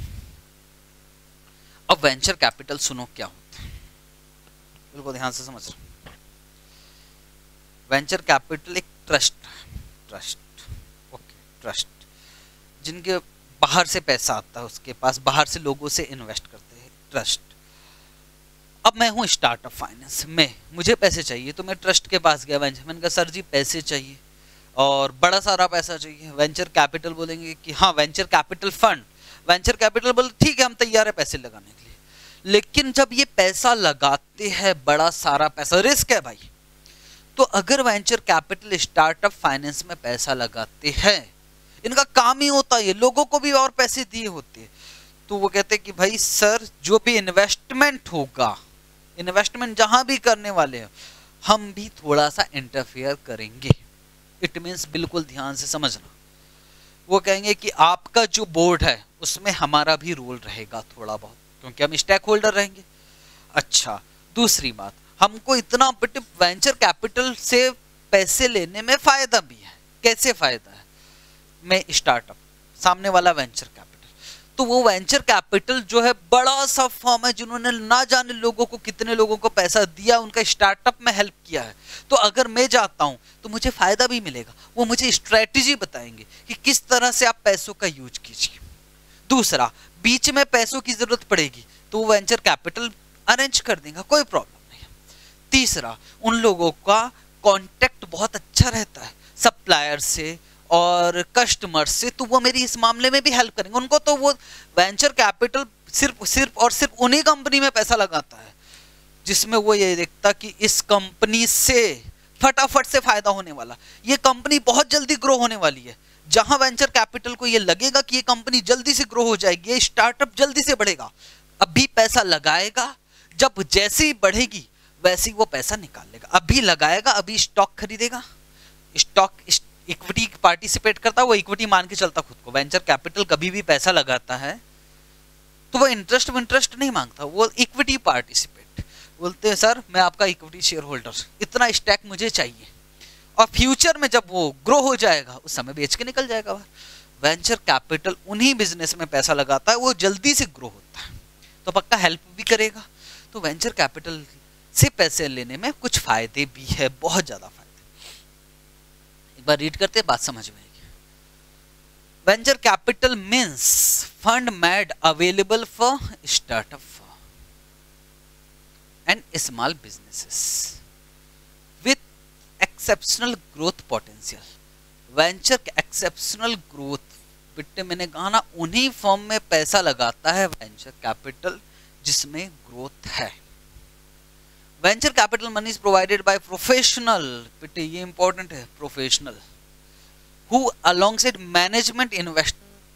अब वेंचर कैपिटल सुनो क्या होता है, बिल्कुल ध्यान से समझ। वेंचर कैपिटल एक ट्रस्ट है, ट्रस्ट, ओके, ट्रस्ट, जिनके बाहर से पैसा आता है, उसके पास बाहर से लोगों से इन्वेस्ट करते हैं, ट्रस्ट। अब मैं हूं स्टार्टअप फाइनेंस में, मुझे पैसे चाहिए, तो मैं ट्रस्ट के पास गया, वेंचर, मैंने कहा सर जी पैसे चाहिए और बड़ा सारा पैसा चाहिए। वेंचर कैपिटल बोलेंगे कि हाँ venture capital fund, venture capital बोले ठीक है हम तैयार है पैसे लगाने के लिए। लेकिन जब ये पैसा लगाते हैं, बड़ा सारा पैसा, रिस्क है भाई, तो अगर वेंचर कैपिटल स्टार्टअप फाइनेंस में पैसा लगाते हैं, इनका काम ही होता है लोगों को भी और पैसे दिए होते हैं, तो वो कहते हैं कि भाई सर जो भी इन्वेस्टमेंट होगा, इन्वेस्टमेंट जहां भी करने वाले हैं, हम भी थोड़ा सा इंटरफेयर करेंगे। इट मीन्स बिल्कुल ध्यान से समझना, वो कहेंगे कि आपका जो बोर्ड है उसमें हमारा भी रोल रहेगा थोड़ा बहुत, क्योंकि हम स्टेक होल्डर रहेंगे। अच्छा, दूसरी बात, हमको इतना वेंचर कैपिटल से पैसे लेने में फायदा भी है। कैसे फायदा है? मैं स्टार्टअप, सामने वाला वेंचर कैपिटल, तो वो वेंचर कैपिटल जो है बड़ा सा फर्म है जिन्होंने ना जाने लोगों को, कितने लोगों को पैसा दिया, उनका स्टार्टअप में हेल्प किया है। तो अगर मैं जाता हूं तो मुझे फायदा भी मिलेगा, वो मुझे स्ट्रेटेजी बताएंगे कि किस तरह से आप पैसों का यूज कीजिए। दूसरा, बीच में पैसों की जरूरत पड़ेगी तो वो वेंचर कैपिटल अरेंज कर देगा, कोई प्रॉब्लम नहीं है। तीसरा, उन लोगों का कॉन्टेक्ट बहुत अच्छा रहता है सप्लायर से और कस्टमर से, तो वो मेरी इस मामले में भी हेल्प करेंगे। उनको तो वो वेंचर कैपिटल सिर्फ सिर्फ और सिर्फ उन्हीं कंपनी में पैसा लगाता है जिसमें वो ये देखता कि इस कंपनी से फटाफट से फायदा होने वाला, ये कंपनी बहुत जल्दी ग्रो होने वाली है। जहां वेंचर कैपिटल को ये लगेगा कि ये कंपनी जल्दी से ग्रो हो जाएगी, ये स्टार्टअप जल्दी से बढ़ेगा, अभी पैसा लगाएगा, जब जैसे ही बढ़ेगी वैसे ही वो पैसा निकाल लेगा। अभी लगाएगा, अभी स्टॉक खरीदेगा, स्टॉक इक्विटी पार्टिसिपेट करता है, वो इक्विटी मान के चलता खुद को। वेंचर कैपिटल कभी भी पैसा लगाता है तो वो इंटरेस्ट इंटरेस्ट नहीं मांगता, वो इक्विटी पार्टिसिपेट बोलते हैं, सर मैं आपका इक्विटी शेयर होल्डर, इतना स्टैक मुझे चाहिए, और फ्यूचर में जब वो ग्रो हो जाएगा उस समय बेच के निकल जाएगा। वेंचर कैपिटल उन्हीं बिजनेस में पैसा लगाता है, वो जल्दी से ग्रो होता है तो पक्का हेल्प भी करेगा। तो वेंचर कैपिटल से पैसे लेने में कुछ फायदे भी है, बहुत ज्यादा फायदे। एक बार रीड करते, बात समझ में आएगी। Venture capital means fund made available for startup and small businesses with exceptional growth potential. Venture exceptional growth, बिट्टे मैंने कहा ना, उन्हीं फॉर्म में पैसा लगाता है वेंचर कैपिटल जिसमें ग्रोथ है। Venture capital money is provided by professional, बिट्टे ये इंपॉर्टेंट है, professional who alongside management invest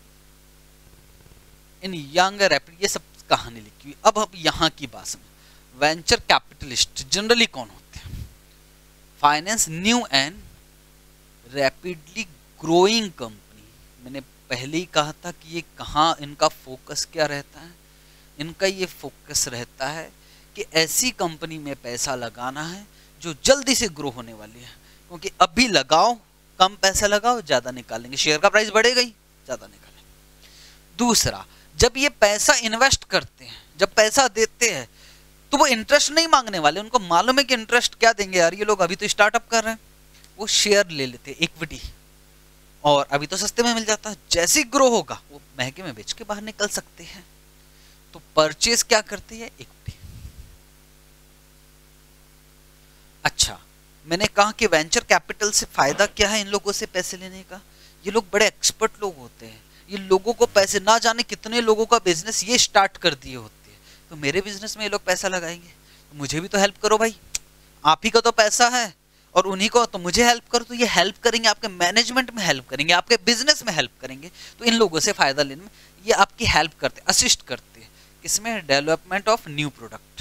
in younger rapid, ये सब कहानी लिखी हुई। अब अब यहाँ की बात समझ, वेंचर कैपिटलिस्ट जनरली कौन होते हैं? Finance new and rapidly growing company. मैंने पहले ही कहा था कि ये कहाँ, इनका फोकस क्या रहता है? इनका ये फोकस रहता है कि ऐसी कंपनी में पैसा लगाना है जो जल्दी से ग्रो होने वाली है, क्योंकि अभी लगाओ, कम पैसा लगाओ, ज्यादा निकालेंगे, शेयर का प्राइस बढ़ेगा ही, ज्यादा निकालेंगे। दूसरा, जब ये पैसा इन्वेस्ट करते हैं, जब पैसा देते हैं, तो वो इंटरेस्ट नहीं मांगने वाले, उनको मालूम है कि इंटरेस्ट क्या देंगे यार, ये लोग अभी तो स्टार्टअप कर रहे हैं। वो शेयर ले लेते हैं, इक्विटी, और अभी तो सस्ते में मिल जाता है, जैसे ही ग्रो होगा वो महंगे में बेच के बाहर निकल सकते हैं। तो परचेज क्या करते हैं? इक्विटी। अच्छा, मैंने कहा कि वेंचर कैपिटल से फायदा क्या है इन लोगों से पैसे लेने का? ये लोग बड़े एक्सपर्ट लोग होते हैं, ये लोगों को पैसे, ना जाने कितने लोगों का बिजनेस ये स्टार्ट कर दिए होते हैं, तो मेरे बिजनेस में ये लोग पैसा लगाएंगे, तो मुझे भी तो हेल्प करो भाई, आप ही का तो पैसा है और उन्हीं को, तो मुझे हेल्प करो। तो ये हेल्प करेंगे, आपके मैनेजमेंट में हेल्प करेंगे, आपके बिजनेस में हेल्प करेंगे, तो इन लोगों से फायदा लेने में ये आपकी हेल्प करते, असिस्ट करते हैं, किसमें? डेवलपमेंट ऑफ न्यू प्रोडक्ट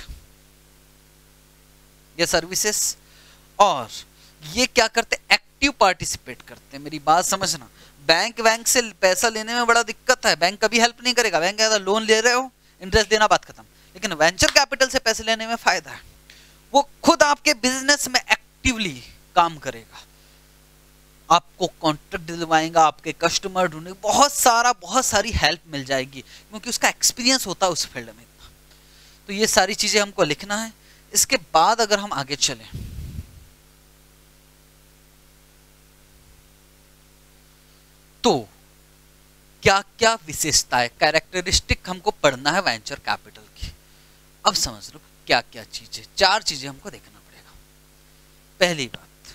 या सर्विसेज। और ये क्या करते? एक्टिव पार्टिसिपेट करते हैं। मेरी बात समझना, बैंक बैंक से पैसा लेने में बड़ा दिक्कत है, बैंक कभी हेल्प नहीं करेगा, बैंक कहता लोन ले रहे हो, इंटरेस्ट देना, बात खत्म। लेकिन वेंचर कैपिटल से पैसे लेने में फायदा है, वो खुद आपके बिजनेस में एक्टिवली काम करेगा, आपको कॉन्ट्रैक्ट दिलवाएगा, आपके कस्टमर ढूंढेगा, बहुत सारा बहुत सारी हेल्प मिल जाएगी, क्योंकि उसका एक्सपीरियंस होता है उस फील्ड में। तो ये सारी चीजें हमको लिखना है। इसके बाद अगर हम आगे चलें, तो क्या क्या विशेषताएं, कैरेक्टरिस्टिक हमको पढ़ना है वेंचर कैपिटल की। अब समझ लो क्या क्या चीजें, चार चीजें हमको देखना पड़ेगा। पहली बात,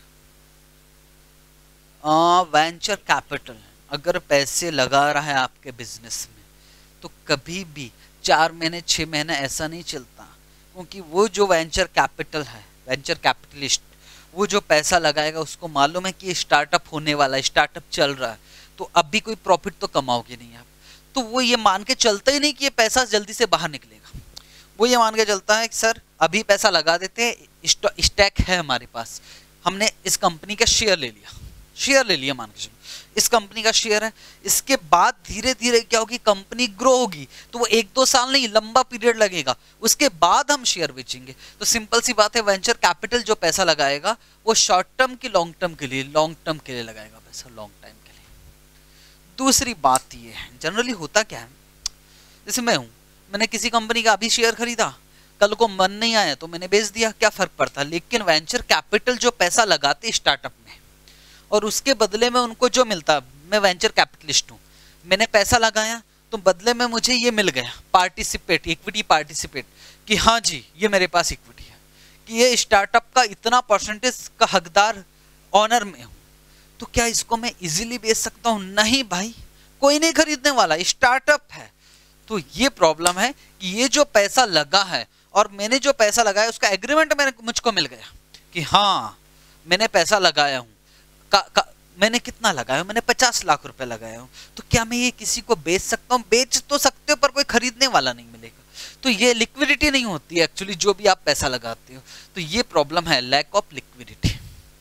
वेंचर कैपिटल अगर पैसे लगा रहा है आपके बिजनेस में, तो कभी भी चार महीने छः महीने ऐसा नहीं चलता, क्योंकि वो जो वेंचर कैपिटल है, वेंचर कैपिटलिस्ट, वो जो पैसा लगाएगा उसको मालूम है कि स्टार्टअप होने वाला है, स्टार्टअप चल रहा है, तो अब भी कोई प्रॉफिट तो कमाओगे नहीं आप। तो वो ये मान के चलता ही नहीं कि ये पैसा जल्दी से बाहर निकलेगा। वो ये मान के चलता है कि सर अभी पैसा लगा देते हैं, स्टैक है हमारे पास, हमने इस कंपनी का शेयर ले लिया, शेयर ले लिया मान के चलो, इस कंपनी का शेयर है, इसके बाद धीरे धीरे क्या होगी, कंपनी ग्रो होगी, तो वो एक दो साल नहीं, लंबा पीरियड लगेगा, उसके बाद हम शेयर बेचेंगे। तो सिंपल सी बात है, वेंचर कैपिटल जो पैसा लगाएगा वो शॉर्ट टर्म की लॉन्ग टर्म के लिए, लॉन्ग टर्म के लिए लगाएगा पैसा, लॉन्ग टाइम के लिए। दूसरी बात ये है, जनरली होता क्या है, जैसे मैं हूं, मैंने किसी कंपनी का अभी शेयर खरीदा, कल को मन नहीं आया तो मैंने बेच दिया, क्या फर्क पड़ता। लेकिन वेंचर कैपिटल जो पैसा लगाते स्टार्टअप में और उसके बदले में उनको जो मिलता, मैं वेंचर कैपिटलिस्ट हूँ, मैंने पैसा लगाया तो बदले में मुझे ये मिल गया पार्टिसिपेट, इक्विटी पार्टिसिपेट, कि हाँ जी ये मेरे पास इक्विटी है, कि ये स्टार्टअप का इतना परसेंटेज का हकदार ऑनर में हूँ, तो क्या इसको मैं इजीली बेच सकता हूँ? नहीं भाई, कोई नहीं खरीदने वाला, स्टार्टअप है। तो ये प्रॉब्लम है कि ये जो पैसा लगा है और मैंने जो पैसा लगाया उसका एग्रीमेंट मैंने मुझको मिल गया कि हाँ मैंने पैसा लगाया हूँ, का, का, मैंने कितना लगाया, मैंने पचास लाख रुपए लगाया हूँ, तो क्या मैं ये किसी को बेच सकता हूँ? बेच तो सकते हो पर कोई खरीदने वाला नहीं मिलेगा। तो ये लिक्विडिटी नहीं होती है एक्चुअली, जो भी आप पैसा लगाते हो, तो ये प्रॉब्लम है, लैक ऑफ लिक्विडिटी।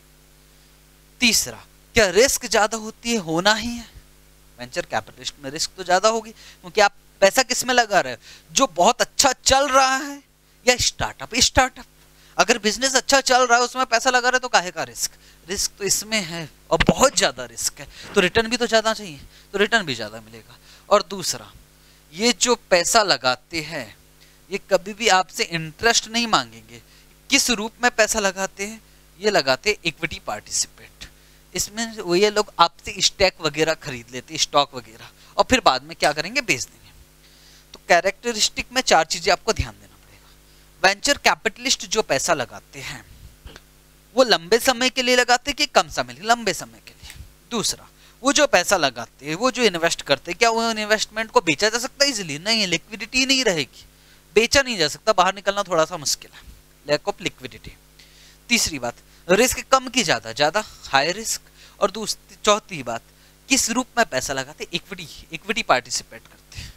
तीसरा, क्या रिस्क ज्यादा होती है? होना ही है, वेंचर कैपिटलिस्ट में रिस्क तो ज्यादा होगी, क्योंकि आप पैसा किस में लगा रहे हो, जो बहुत अच्छा चल रहा है या स्टार्टअप। स्टार्टअप अगर बिजनेस अच्छा चल रहा है उसमें पैसा लगा रहे तो काहे का रिस्क, रिस्क तो इसमें है और बहुत ज्यादा रिस्क है, तो रिटर्न भी तो ज्यादा चाहिए, तो रिटर्न भी ज्यादा मिलेगा। और दूसरा, ये जो पैसा लगाते हैं ये कभी भी आपसे इंटरेस्ट नहीं मांगेंगे। किस रूप में पैसा लगाते हैं? ये लगाते इक्विटी पार्टिसिपेट, इसमें वो ये लोग आपसे स्टैक वगैरह खरीद लेते, स्टॉक वगैरह, और फिर बाद में क्या करेंगे, बेच देंगे। तो कैरेक्टरिस्टिक में चार चीजें आपको ध्यान देना पड़ेगा। वेंचर कैपिटलिस्ट जो पैसा लगाते हैं वो लंबे समय के लिए लगाते हैं कि कम समय के लिए? लंबे समय के लिए। दूसरा, वो जो पैसा लगाते हैं, वो जो इन्वेस्ट करते हैं, क्या वो इन्वेस्टमेंट को बेचा जा सकता है इजीली? नहीं, लिक्विडिटी नहीं रहेगी, बेचा नहीं जा सकता, बाहर निकलना थोड़ा सा मुश्किल है, लैक ऑफ लिक्विडिटी। तीसरी बात, रिस्क कम की ज्यादा, ज्यादा हाई रिस्क। और दूसरी चौथी बात, किस रूप में पैसा लगाते? इक्विटी, इक्विटी पार्टिसिपेट करते हैं।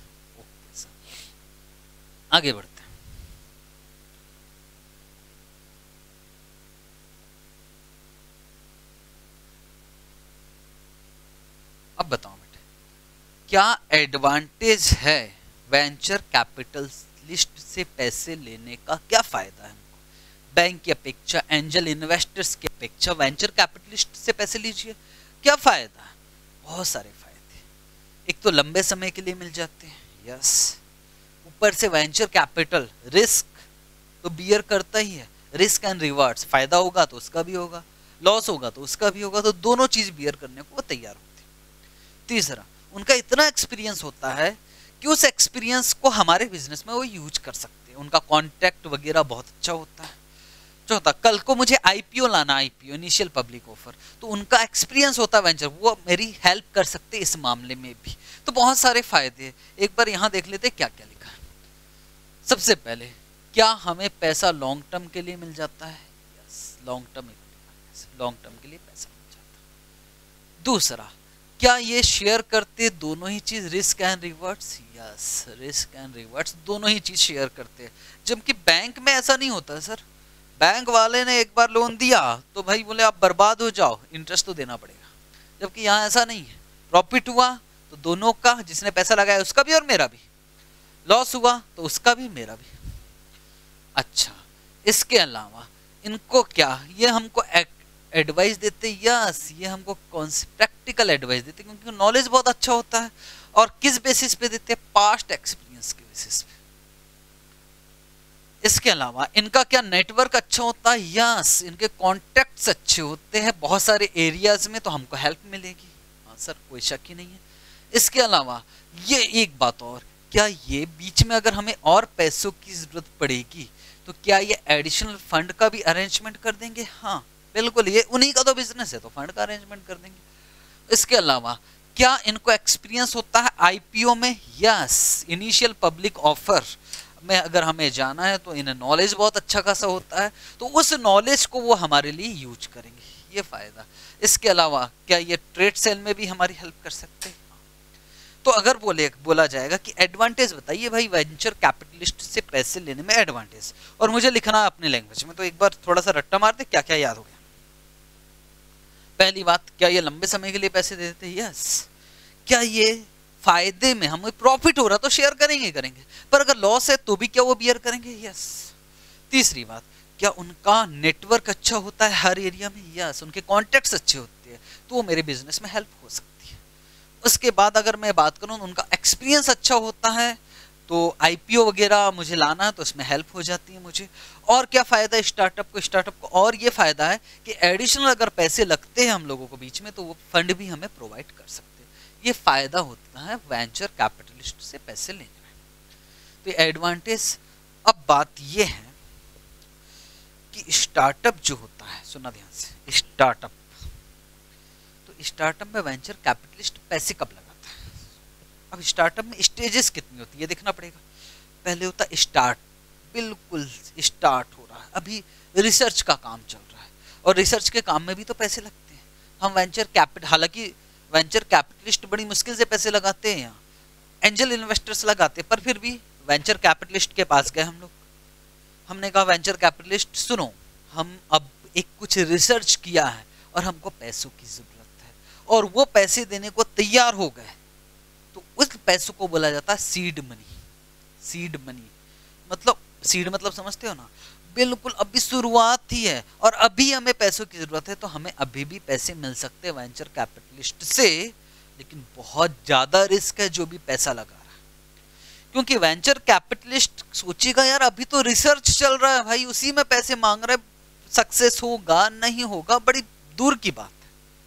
आगे बढ़ते हैं। अब बताओ बेटे, क्या एडवांटेज है वेंचर कैपिटलिस्ट से पैसे लेने का? क्या फायदा है हमको? बैंक की अपेक्षा, एंजल इन्वेस्टर्स की अपेक्षा वेंचर कैपिटलिस्ट से पैसे लीजिए, क्या फायदा है? बहुत सारे फायदे। एक तो लंबे समय के लिए मिल जाते हैं, यस। ऊपर से वेंचर कैपिटल रिस्क तो बियर करता ही है, रिस्क एंड रिवार्ड्स, फायदा होगा तो उसका भी होगा, लॉस होगा तो उसका भी होगा, तो दोनों चीज बियर करने को वो तैयार होते हैं। तीसरा, उनका इतना एक्सपीरियंस होता है कि उस एक्सपीरियंस को हमारे बिजनेस में वो यूज कर सकते हैं, उनका कॉन्टैक्ट वगैरह बहुत अच्छा होता है। चौथा, कल को मुझे आईपीओ लाना, आईपीओ इनिशियल पब्लिक ऑफर, तो उनका एक्सपीरियंस होता है वेंचर, वो मेरी हेल्प कर सकते इस मामले में भी। तो बहुत सारे फायदे हैं। एक बार यहाँ देख लेते क्या क्या लिखा है। सबसे पहले, क्या हमें पैसा लॉन्ग टर्म के लिए मिल जाता है? Yes, long term long term के लिए पैसा मिल जाता है। दूसरा, क्या ये शेयर करते दोनों ही चीज, risk and returns? Yes, risk and returns दोनों ही चीज शेयर करते हैं, जबकि बैंक में ऐसा नहीं होता सर। बैंक वाले ने एक बार लोन दिया तो भाई बोले आप बर्बाद हो जाओ, इंटरेस्ट तो देना पड़ेगा, जबकि यहाँ ऐसा नहीं है। प्रॉफिट हुआ तो दोनों का, जिसने पैसा लगाया उसका भी और मेरा भी, लॉस हुआ तो उसका भी मेरा भी। अच्छा, इसके अलावा इनको क्या, ये हमको एडवाइस देते, यस, ये हमको कौन सी प्रैक्टिकल एडवाइस देते, क्योंकि नॉलेज बहुत अच्छा होता है। और किस बेसिस पे देते हैं? पास्ट एक्सपीरियंस के बेसिस पे। इसके अलावा इनका क्या नेटवर्क अच्छा होता है? यस, इनके कॉन्टेक्ट्स अच्छे होते हैं बहुत सारे एरियाज में, तो हमको हेल्प मिलेगी। हाँ सर, कोई शक ही नहीं है। इसके अलावा ये एक बात और, क्या ये बीच में अगर हमें और पैसों की जरूरत पड़ेगी तो क्या ये एडिशनल फंड का भी अरेंजमेंट कर देंगे? हाँ बिल्कुल, ये उन्हीं का तो बिजनेस है, तो फंड का अरेंजमेंट कर देंगे। इसके अलावा क्या इनको एक्सपीरियंस होता है आईपीओ में? यस, इनिशियल पब्लिक ऑफर में अगर हमें जाना है तो इन्हें नॉलेज बहुत अच्छा खासा होता है, तो उस नॉलेज को वो हमारे लिए यूज करेंगे, ये फायदा। इसके अलावा क्या ये ट्रेड सेल में भी हमारी हेल्प कर सकते हैं? तो अगर बोले बोला जाएगा कि एडवांटेज बताइए भाई वेंचर कैपिटलिस्ट से पैसे लेने में एडवांटेज, और मुझे लिखना है अपनी लैंग्वेज में, तो एक बार थोड़ा सा रट्टा मार दे, क्या क्या याद हो गया? पहली बात, क्या ये लंबे समय के लिए पैसे दे देते हैं? यस। क्या ये फायदे में, हमें प्रॉफिट हो रहा तो शेयर करेंगे करेंगे पर अगर लॉस है तो भी क्या वो बियर करेंगे? यस। तीसरी बात, क्या उनका नेटवर्क अच्छा होता है हर एरिया में? यस। उनके कॉन्टेक्ट्स अच्छे होते हैं तो वो मेरे बिजनेस में हेल्प हो सकती है। उसके बाद अगर मैं बात करूं, उनका एक्सपीरियंस अच्छा होता है, तो आईपीओ वगैरह मुझे लाना है तो इसमें हेल्प हो जाती है मुझे। और क्या फायदा है स्टार्टअप को? स्टार्टअप को और ये फायदा है कि एडिशनल अगर पैसे लगते हैं हम लोगों को बीच में तो वो फंड भी हमें प्रोवाइड कर सकते हैं। ये फायदा होता है वेंचर कैपिटलिस्ट से पैसे लेने में। तो एडवांटेज। अब बात ये है कि स्टार्टअप जो होता है, सुना ध्यान से, स्टार्टअप, तो स्टार्टअप में वेंचर कैपिटलिस्ट पैसे कब लगाता है? अब स्टार्टअप में स्टेजेस कितनी होती है देखना पड़ेगा। पहले होता है स्टार्ट, बिल्कुल स्टार्ट हो रहा है, अभी रिसर्च का काम चल रहा है, और रिसर्च के काम में भी तो पैसे लगते हैं। हम वेंचर कैपिटल, हालांकि वेंचर कैपिटलिस्ट बड़ी मुश्किल से पैसे लगाते हैं, यहाँ एंजल इन्वेस्टर्स लगाते हैं, पर फिर भी वेंचर कैपिटलिस्ट के पास गए हम लोग, हमने कहा वेंचर कैपिटलिस्ट सुनो, हम अब एक कुछ रिसर्च किया है और हमको पैसों की जरूरत है, और वो पैसे देने को तैयार हो गए, तो उस पैसों को बोला जाता है सीड मनी। सीड मनी मतलब, सीड मतलब समझते हो ना, बिल्कुल अभी शुरुआत ही है और अभी हमें पैसों की जरूरत है, तो हमें अभी भी पैसे मिल सकते हैं वेंचर कैपिटलिस्ट से, लेकिन बहुत ज्यादा रिस्क है जो भी पैसा लगा रहा है, क्योंकि वेंचर कैपिटलिस्ट सोचेगा यार अभी तो रिसर्च चल रहा है भाई, उसी में पैसे मांग रहा है, सक्सेस होगा नहीं होगा बड़ी दूर की बात है।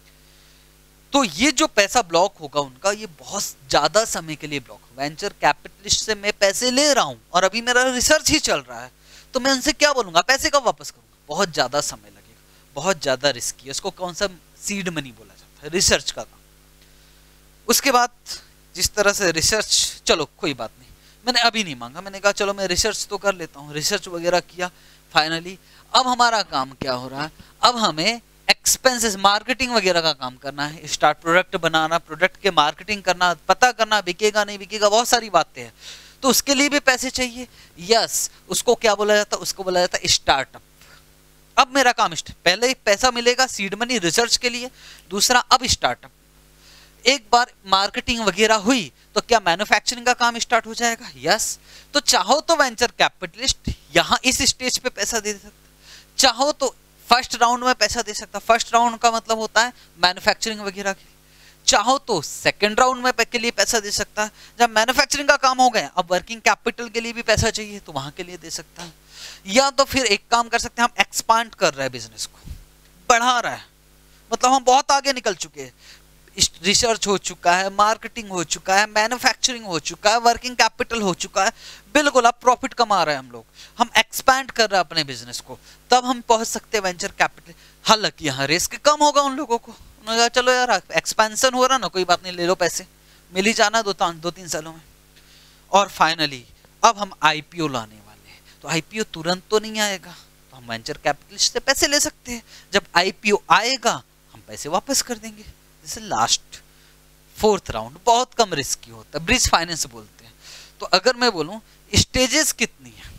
तो ये जो पैसा ब्लॉक होगा उनका, ये बहुत ज्यादा समय के लिए ब्लॉक। वेंचर कैपिटलिस्ट से मैं पैसे ले रहा हूं और अभी मेरा रिसर्च ही चल रहा है, तो मैं उनसे क्या बोलूंगा, पैसे कब वापस करूंगा? बहुत ज्यादा समय लगेगा, बहुत ज्यादा रिस्की है। इसको कौन सा सीड मनी बोला जाता है, रिसर्च का काम। उसके बाद जिस तरह से रिसर्च, चलो कोई बात नहीं, मैंने अभी नहीं मांगा, मैंने कहा चलो मैं रिसर्च तो कर लेता हूँ, रिसर्च वगैरह किया फाइनली। अब हमारा काम क्या हो रहा है, अब हमें एक्सपेंसेस, मार्केटिंग वगैरह का काम करना है, स्टार्ट प्रोडक्ट बनाना, प्रोडक्ट के मार्केटिंग करना, पता करना बिकेगा नहीं बिकेगा, बहुत सारी बातें हैं, तो उसके लिए भी पैसे चाहिए। यस, उसको क्या बोला जाता है, उसको बोला जाता है स्टार्टअप। अब मेरा काम, पहले पैसा मिलेगा सीड मनी रिसर्च के लिए, दूसरा अब स्टार्टअप। एक बार मार्केटिंग वगैरह हुई तो क्या मैन्युफैक्चरिंग का काम स्टार्ट हो जाएगा? यस। तो चाहो तो वेंचर कैपिटलिस्ट यहाँ इस स्टेज पे पैसा दे सकता, चाहो तो फर्स्ट राउंड में पैसा दे सकता। फर्स्ट राउंड का मतलब होता है मैन्युफैक्चरिंग वगैरह के, चाहो तो सेकंड राउंड में के लिए पैसा दे सकता है। जब मैन्युफैक्चरिंग का काम हो गया, अब वर्किंग कैपिटल के लिए भी पैसा चाहिए, तो वहां के लिए दे सकता है। या तो फिर एक काम कर सकते हैं, हम एक्सपांड कर रहे हैं, बिजनेस को बढ़ा रहा है, मतलब हम बहुत आगे निकल चुके हैं, रिसर्च हो चुका है, मार्केटिंग हो चुका है, मैन्युफैक्चरिंग हो चुका है, वर्किंग कैपिटल हो चुका है, बिल्कुल अब प्रॉफिट कमा रहे हैं हम लोग, हम एक्सपैंड कर रहे हैं अपने बिजनेस को, तब हम पहुंच सकते हैं वेंचर कैपिटल। हालांकि यहाँ रिस्क कम होगा उन लोगों को, उन्होंने कहा चलो यार एक्सपेंशन हो रहा ना, कोई बात नहीं, ले लो पैसे, मिल ही जाना दो दो तीन सालों में। और फाइनली अब हम आईपीओ लाने वाले हैं, तो आईपीओ तुरंत तो नहीं आएगा, तो हम वेंचर कैपिटलिस्ट से पैसे ले सकते हैं। जब आईपीओ आएगा हम पैसे वापस कर देंगे। जैसे लास्ट फोर्थ राउंड बहुत कम रिस्की होता है, ब्रिज फाइनेंस बोलते हैं। तो अगर मैं बोलूं स्टेजेस कितनी है,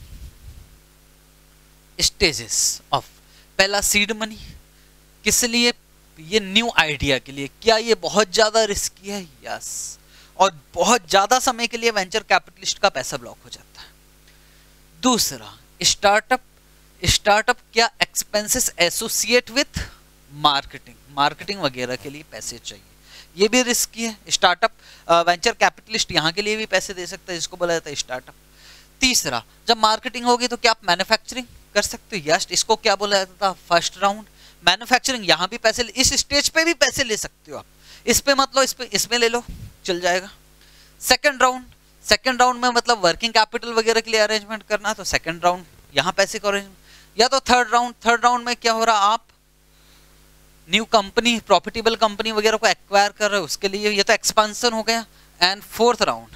स्टेजेस ऑफ, पहला सीड मनी, किस लिए? ये न्यू आइडिया के लिए। क्या ये बहुत ज्यादा रिस्की है? यस। और बहुत ज्यादा समय के लिए वेंचर कैपिटलिस्ट का पैसा ब्लॉक हो जाता है। दूसरा स्टार्टअप, स्टार्टअप क्या expenses associate with marketing, marketing वगैरह के लिए पैसे चाहिए, ये भी रिस्की है। स्टार्टअप, वेंचर कैपिटलिस्ट यहाँ के लिए भी पैसे दे सकता है, जिसको बोला जाता है स्टार्टअप। तीसरा, जब मार्केटिंग होगी तो क्या आप मैन्युफैक्चरिंग कर सकते हो? यस, इसको क्या बोला जाता था? First round. मैन्युफैक्चरिंग, यहाँ भी पैसे, इस स्टेज पे भी पैसे ले सकते हो आप, इस पे मत लो, इस पे, इसमें ले लो, चल जाएगा। सेकंड राउंड, सेकंड राउंड में मतलब वर्किंग कैपिटल वगैरह के लिए अरेंजमेंट करना, तो सेकंड राउंड यहाँ पैसे का अरेंजमेंट। या तो थर्ड राउंड, थर्ड राउंड में क्या हो रहा, आप न्यू कंपनी, प्रॉफिटेबल कंपनी वगैरह को एक्वायर कर रहे हो, उसके लिए ये तो एक्सपेंशन हो गया। And fourth round,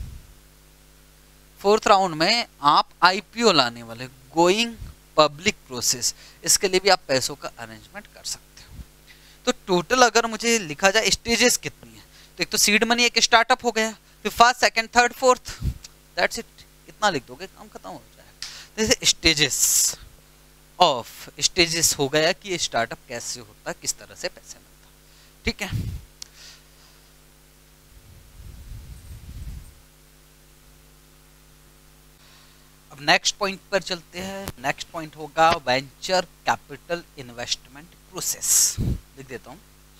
fourth round में आप आईपीओ लाने वाले, गोइंग पब्लिक प्रोसेस, इसके लिए भी आप पैसों का अरेंजमेंट कर सकते हो। तो टोटल अगर मुझे लिखा जाए स्टेजेस कितनी है, तो एक तो सीड मनी, एक स्टार्टअप हो गया, फिर first second third fourth, that's it, इतना लिख दोगे काम खत्म हो जाएगा। जैसे स्टेजेस ऑफ, स्टेजेस हो गया कि ये स्टार्टअप कैसे होता है, किस तरह से पैसे मिलता है, ठीक है। अब नेक्स्ट पॉइंट पर चलते हैं। नेक्स्ट पॉइंट होगा वेंचर कैपिटल इन्वेस्टमेंट प्रोसेस। लिख देता हूं,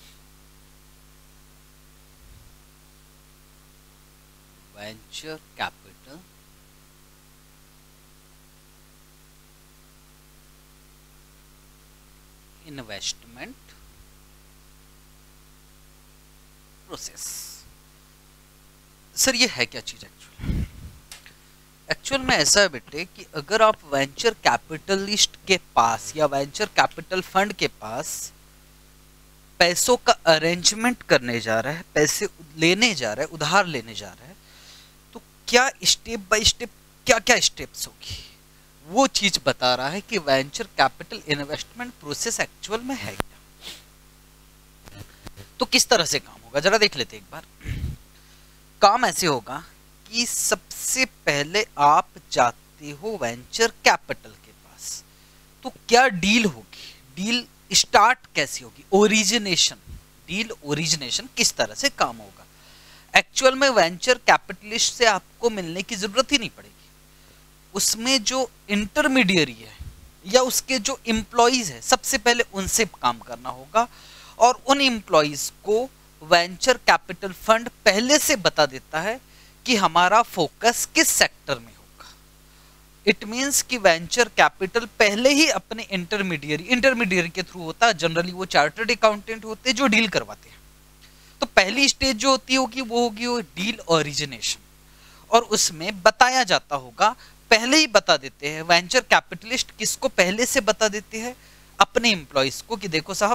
venture capital investment process. Sir ये है क्या चीज एक्चुअल? एक्चुअल में ऐसा है बेटे कि अगर आप वेंचर कैपिटलिस्ट के पास या वेंचर कैपिटल फंड के पास पैसों का अरेंजमेंट करने जा रहा है, पैसे लेने जा रहा है, उधार लेने जा रहा है, तो क्या स्टेप बाय स्टेप क्या क्या स्टेप्स होगी, वो चीज बता रहा है कि venture capital investment process actual में है क्या। तो किस तरह से काम होगा जरा देख लेते हैं एक बार। काम ऐसे होगा कि सबसे पहले आप जाते हो वेंचर कैपिटल के पास, तो क्या डील होगी, डील स्टार्ट कैसी होगी, ओरिजिनेशन, डील ओरिजिनेशन किस तरह से काम होगा। एक्चुअल में वेंचर कैपिटलिस्ट से आपको मिलने की जरूरत ही नहीं पड़ेगी, उसमें जो इंटरमीडियरी है या उसके जो एम्प्लॉइज है सबसे पहले उनसे काम करना होगा, और उन एम्प्लॉइज को वेंचर कैपिटल फंड पहले से बता देता है कि हमारा फोकस किस सेक्टर में होगा। इट मींस कि वेंचर कैपिटल पहले ही अपने इंटरमीडियरी, इंटरमीडियरी के थ्रू होता है, जनरली वो चार्टर्ड अकाउंटेंट होते हैं जो डील करवाते हैं। तो पहली स्टेज जो होती होगी वो होगी वो डील ओरिजिनेशन, और उसमें बताया जाता होगा, पहले ही बता देते हैं वेंचर कैपिटलिस्ट, किसको पहले से बता देते हैं, अपने एम्प्लॉइज को, कि देखो साहब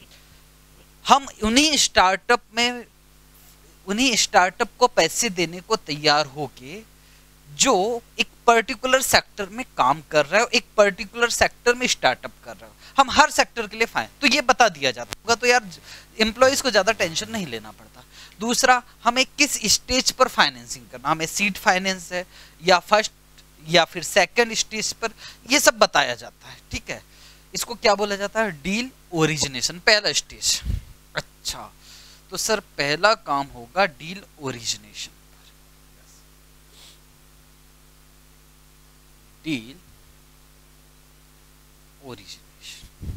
हम उन्हीं स्टार्टअप में, उन्हीं स्टार्टअप को पैसे देने को तैयार होके जो एक पर्टिकुलर सेक्टर में काम कर रहा है, एक पर्टिकुलर सेक्टर में स्टार्टअप कर रहा है, हम हर सेक्टर के लिए फाइन, तो ये बता दिया जाता होगा, तो यार एम्प्लॉइज को ज्यादा टेंशन नहीं लेना पड़ता। दूसरा, हमें किस स्टेज पर फाइनेंसिंग करना, हमें सीड फाइनेंस है या फर्स्ट या फिर सेकंड स्टेज पर, ये सब बताया जाता है, ठीक है। इसको क्या बोला जाता है, डील ओरिजिनेशन, पहला स्टेज। अच्छा, तो सर पहला काम होगा डील ओरिजिनेशन पर, डील ओरिजिनेशन।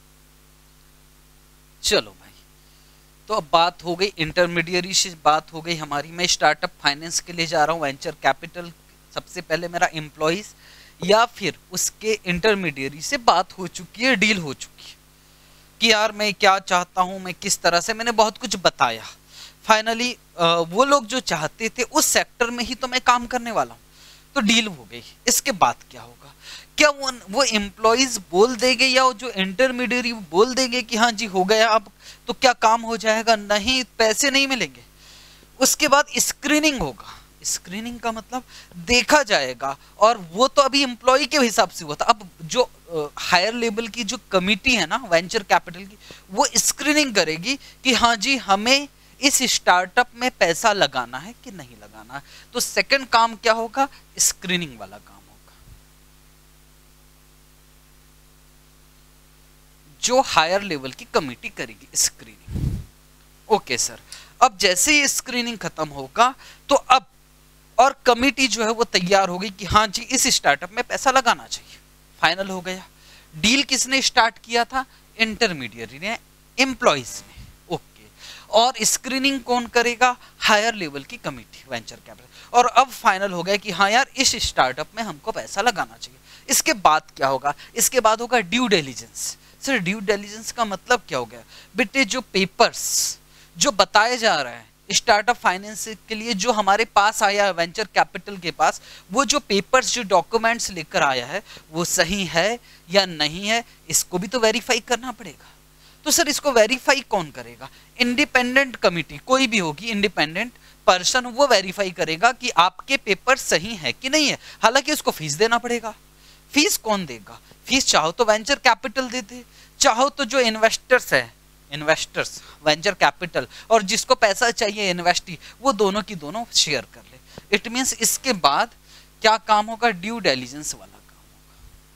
चलो भाई, तो अब बात हो गई इंटरमीडियरी से, बात हो गई हमारी, मैं स्टार्टअप फाइनेंस के लिए जा रहा हूँ वेंचर कैपिटल, सबसे पहले मेरा एम्प्लॉइज या फिर उसके इंटरमीडियरी से बात हो चुकी है, डील हो चुकी है कि यार मैं क्या चाहता हूं, मैं किस तरह से, मैंने बहुत कुछ बताया। फाइनली वो लोग जो चाहते थे उस सेक्टर में ही तो मैं काम करने वाला हूं, तो डील हो गई। इसके बाद क्या होगा, क्या वो वो एम्प्लॉइज बोल देंगे या जो इंटरमीडियरी बोल देंगे कि हाँ जी हो गया, अब तो क्या काम हो जाएगा, नहीं, पैसे नहीं मिलेंगे। उसके बाद स्क्रीनिंग होगा, स्क्रीनिंग का मतलब देखा जाएगा, और वो तो अभी एम्प्लॉय के हिसाब से हुआ था, अब जो हायर लेवल की जो कमिटी है ना वेंचर कैपिटल की, वो स्क्रीनिंग करेगी कि हाँ जी हमें इस स्टार्टअप में पैसा लगाना है कि नहीं लगाना है। तो सेकंड काम क्या होगा, स्क्रीनिंग वाला काम होगा, जो हायर लेवल की कमिटी करेगी स्क्रीनिंग। ओके सर, अब जैसे ही स्क्रीनिंग खत्म होगा तो अब और कमिटी जो है वो तैयार हो गई कि हाँ जी इस स्टार्टअप में पैसा लगाना चाहिए, फाइनल हो गया। डील किसने स्टार्ट किया था, इंटरमीडियरी ने, एम्प्लॉइज ने, ओके। और स्क्रीनिंग कौन करेगा, हायर लेवल की कमिटी वेंचर कैपिटल। और अब फाइनल हो गया कि हाँ यार इस स्टार्टअप में हमको पैसा लगाना चाहिए। इसके बाद क्या होगा, इसके बाद होगा due diligence. Sir due diligence का मतलब क्या हो गया बेटे, जो पेपर्स जो बताए जा रहे हैं स्टार्टअप फाइनेंस के लिए, जो हमारे पास आया है वेंचर कैपिटल के पास, वो जो पेपर्स जो डॉक्यूमेंट्स लेकर आया है वो सही है या नहीं है, इसको भी तो वेरीफाई करना पड़ेगा। तो तो सर इसको वेरीफाई कौन करेगा? इंडिपेंडेंट कमिटी कोई भी होगी, इंडिपेंडेंट पर्सन, वो वेरीफाई करेगा कि आपके पेपर सही है कि नहीं है। हालांकि उसको फीस देना पड़ेगा। फीस कौन देगा? फीस चाहो तो वेंचर कैपिटल दे दे, चाहो तो जो इन्वेस्टर्स है, इन्वेस्टर्स वेंचर कैपिटल, और जिसको पैसा चाहिए इन्वेस्टी, वो दोनों की दोनों शेयर कर ले। इट मींस इसके बाद क्या काम होगा? ड्यू डिलिजेंस वाला काम होगा।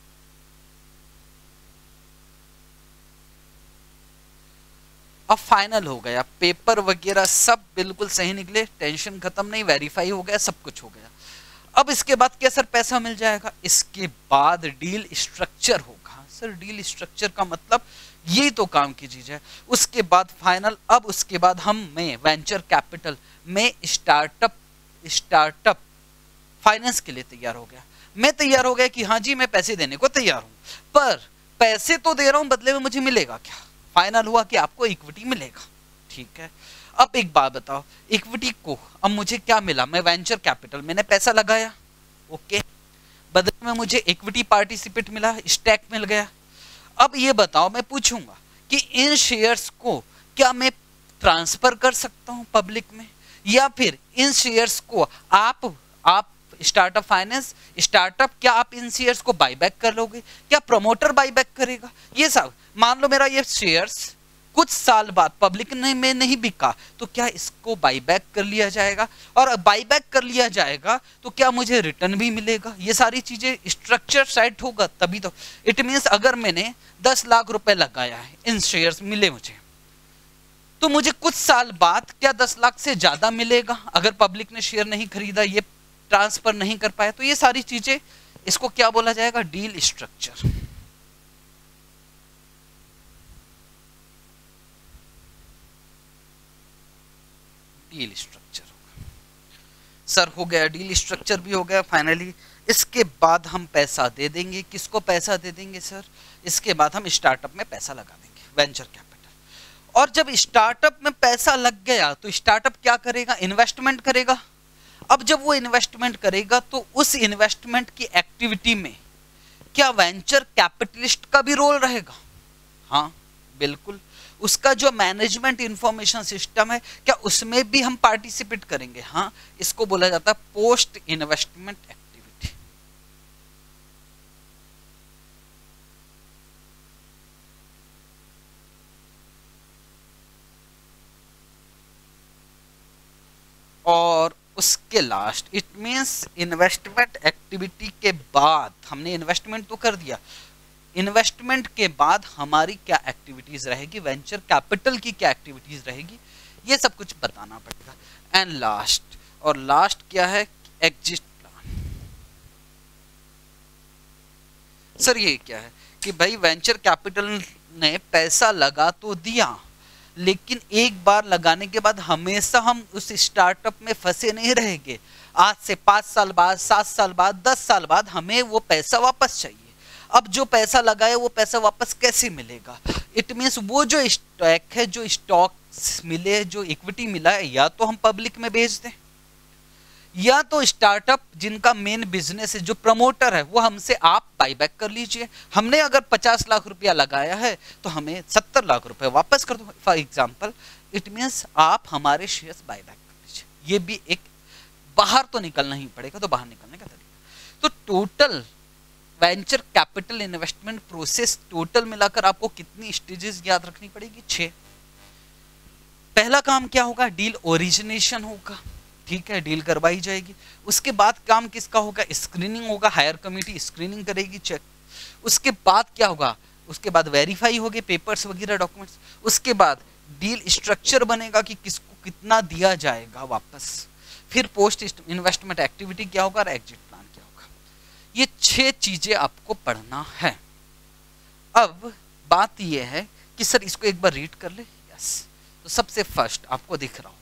अब फाइनल हो गया, पेपर वगैरह सब बिल्कुल सही निकले, टेंशन खत्म नहीं, वेरीफाई हो गया, सब कुछ हो गया। अब इसके बाद क्या सर पैसा मिल जाएगा? इसके बाद डील स्ट्रक्चर होगा। सर डील स्ट्रक्चर का मतलब यही तो काम की चीज है। उसके बाद फाइनल, अब उसके बाद हम मैं वेंचर कैपिटल में स्टार्टअप स्टार्टअप फाइनेंस के लिए तैयार हो गया। मैं तैयार हो गया कि हाँ जी मैं पैसे देने को तैयार हूं, पर पैसे तो दे रहा हूं, बदले में मुझे मिलेगा क्या? फाइनल हुआ कि आपको इक्विटी मिलेगा। ठीक है, अब एक बात बताओ, इक्विटी को अब मुझे क्या मिला? मैं वेंचर कैपिटल, मैंने पैसा लगाया, ओके, बदले में मुझे इक्विटी पार्टिसिपेट मिला, स्टैक मिल गया। अब ये बताओ, मैं पूछूंगा कि इन शेयर्स को क्या मैं ट्रांसफर कर सकता हूं पब्लिक में, या फिर इन शेयर्स को आप आप स्टार्टअप फाइनेंस स्टार्टअप क्या आप इन शेयर्स को बाईबैक कर लोगे? क्या प्रमोटर बाईबैक करेगा? ये सब मान लो मेरा ये शेयर्स कुछ साल बाद पब्लिक ने में नहीं बिका, तो क्या इसको बाईबैक कर लिया जाएगा? और बाईबैक कर लिया जाएगा तो क्या मुझे रिटर्न भी मिलेगा? ये सारी चीजें स्ट्रक्चर सेट होगा तभी तो। इट मींस अगर मैंने दस लाख रुपए लगाया है, इन शेयर्स मिले मुझे, तो मुझे कुछ साल बाद क्या दस लाख से ज्यादा मिलेगा? अगर पब्लिक ने शेयर नहीं खरीदा, ये ट्रांसफर नहीं कर पाया, तो ये सारी चीजें, इसको क्या बोला जाएगा? Deal structure. डील स्ट्रक्चर होगा। सर हो गया, डील स्ट्रक्चर भी हो गया फाइनली। इसके बाद हम पैसा दे देंगे। किसको पैसा दे देंगे सर? इसके बाद हम स्टार्टअप में पैसा लगा देंगे, वेंचर कैपिटल। और जब स्टार्टअप में पैसा लग गया तो स्टार्टअप क्या करेगा? इन्वेस्टमेंट करेगा। अब जब वो इन्वेस्टमेंट करेगा तो उस इन्वेस्टमेंट की एक्टिविटी में क्या वेंचर कैपिटलिस्ट का भी रोल रहेगा? हाँ बिल्कुल। उसका जो मैनेजमेंट इंफॉर्मेशन सिस्टम है, क्या उसमें भी हम पार्टिसिपेट करेंगे? हाँ, इसको बोला जाता है पोस्ट इन्वेस्टमेंट एक्टिविटी। और उसके last, it means investment activity के बाद हमने इन्वेस्टमेंट तो कर दिया, इन्वेस्टमेंट के बाद हमारी क्या एक्टिविटीज रहेगी, वेंचर कैपिटल की क्या एक्टिविटीज रहेगी, ये सब कुछ बताना पड़ेगा। एंड लास्ट, और लास्ट क्या है? Exit plan. सर ये क्या है कि भाई वेंचर कैपिटल ने पैसा लगा तो दिया, लेकिन एक बार लगाने के बाद हमेशा हम उस स्टार्टअप में फंसे नहीं रहेंगे। आज से पांच साल बाद, सात साल बाद, दस साल बाद हमें वो पैसा वापस चाहिए। अब जो पैसा लगाया वो पैसा वापस कैसे मिलेगा? इट मींस वो जो स्टॉक है, जो स्टॉक मिले, जो इक्विटी मिला है, या तो हम पब्लिक में बेच दें, या तो स्टार्टअप जिनका मेन बिजनेस है, जो प्रमोटर है, वो हमसे आप बाईबैक कर लीजिए। हमने अगर पचास लाख रुपया लगाया है तो हमें सत्तर लाख रुपए वापस कर दो फॉर एग्जांपल। इट मींस आप हमारे शेयर्स बाईबैक कर लीजिए। ये भी एक, बाहर तो निकलना ही पड़ेगा, तो बाहर निकलने का तरीका। तो total venture capital investment process total मिलाकर आपको कितनी स्टेजेस याद रखनी पड़ेगी? छह। पहला काम क्या होगा? डील ओरिजिनेशन होगा, ठीक है, डील करवाई जाएगी। उसके बाद काम किसका होगा? स्क्रीनिंग होगा, हायर कमेटी स्क्रीनिंग करेगी, चेक। उसके बाद क्या होगा? उसके बाद वेरीफाई होगे पेपर्स वगैरह, डॉक्यूमेंट्स। उसके बाद डील स्ट्रक्चर बनेगा कि किसको कितना दिया जाएगा वापस। फिर पोस्ट इन्वेस्टमेंट एक्टिविटी क्या होगा और एग्जिट प्लान क्या होगा। ये छह चीजें आपको पढ़ना है। अब बात यह है कि सर इसको एक बार रीड कर ले। यस, तो सबसे फर्स्ट आपको दिख रहा हो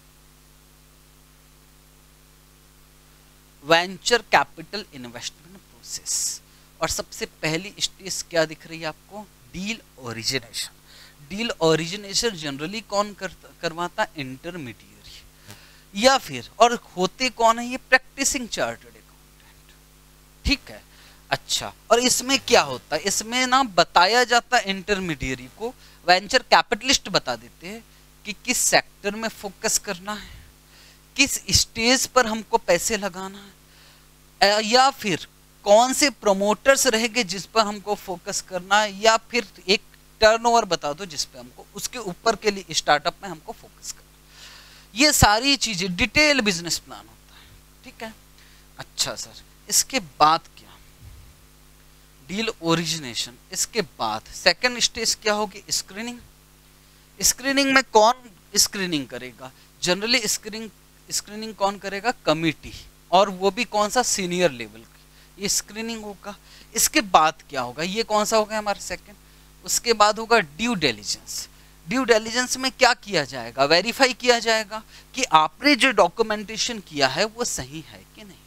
वेंचर कैपिटल इन्वेस्टमेंट प्रोसेस, और सबसे पहली स्टेज क्या दिख रही है आपको? Deal origination. Deal origination generally कौन कर, करवाता? इंटरमीडिएरी, या फिर और होते कौन है ये? प्रैक्टिसिंग चार्टर्ड अकाउंटेंट, ठीक है। अच्छा, और इसमें क्या होता है, इसमें ना बताया जाता है इंटरमीडियरी को, वेंचर कैपिटलिस्ट बता देते हैं कि किस सेक्टर में फोकस करना है, किस स्टेज पर हमको पैसे लगाना है, या फिर कौन से प्रमोटर्स रहेंगे जिस पर हमको फोकस करना है, या फिर एक टर्नओवर बता दो जिस पे हमको उसके ऊपर के लिए स्टार्टअप में हमको फोकस करना। ये सारी चीजें डिटेल बिजनेस प्लान होता है, ठीक है। अच्छा सर, इसके बाद क्या, डील ओरिजिनेशन, इसके बाद सेकंड स्टेज क्या होगी, स्क्रीनिंग। स्क्रीनिंग में कौन स्क्रीनिंग करेगा, जनरली स्क्रीनिंग स्क्रीनिंग कौन करेगा, कमिटी, और वो भी कौन सा, सीनियर लेवल की, ये स्क्रीनिंग होगा। इसके बाद क्या होगा, ये कौन सा होगा हमारा सेकंड। उसके बाद होगा ड्यू डिलिजेंस। ड्यू डिलिजेंस में क्या किया जाएगा, वेरीफाई किया जाएगा कि आपने जो डॉक्यूमेंटेशन किया है वो सही है कि नहीं।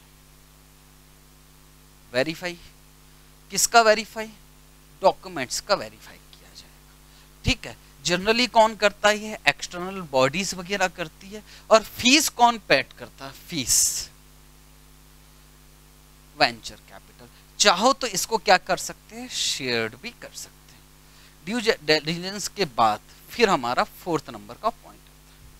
वेरीफाई किसका, वेरीफाई डॉक्यूमेंट्स का वेरीफाई किया जाएगा, ठीक है। जनरली कौन करता है, एक्सटर्नल बॉडीज वगैरह करती है। और फीस कौन पेड करता है, फीस वेंचर कैपिटल। चाहो तो इसको क्या कर सकते हैं, शेयर्ड भी कर सकते हैं। ड्यू डिलिजेंस के बाद फिर हमारा फोर्थ नंबर का पॉइंट आता है,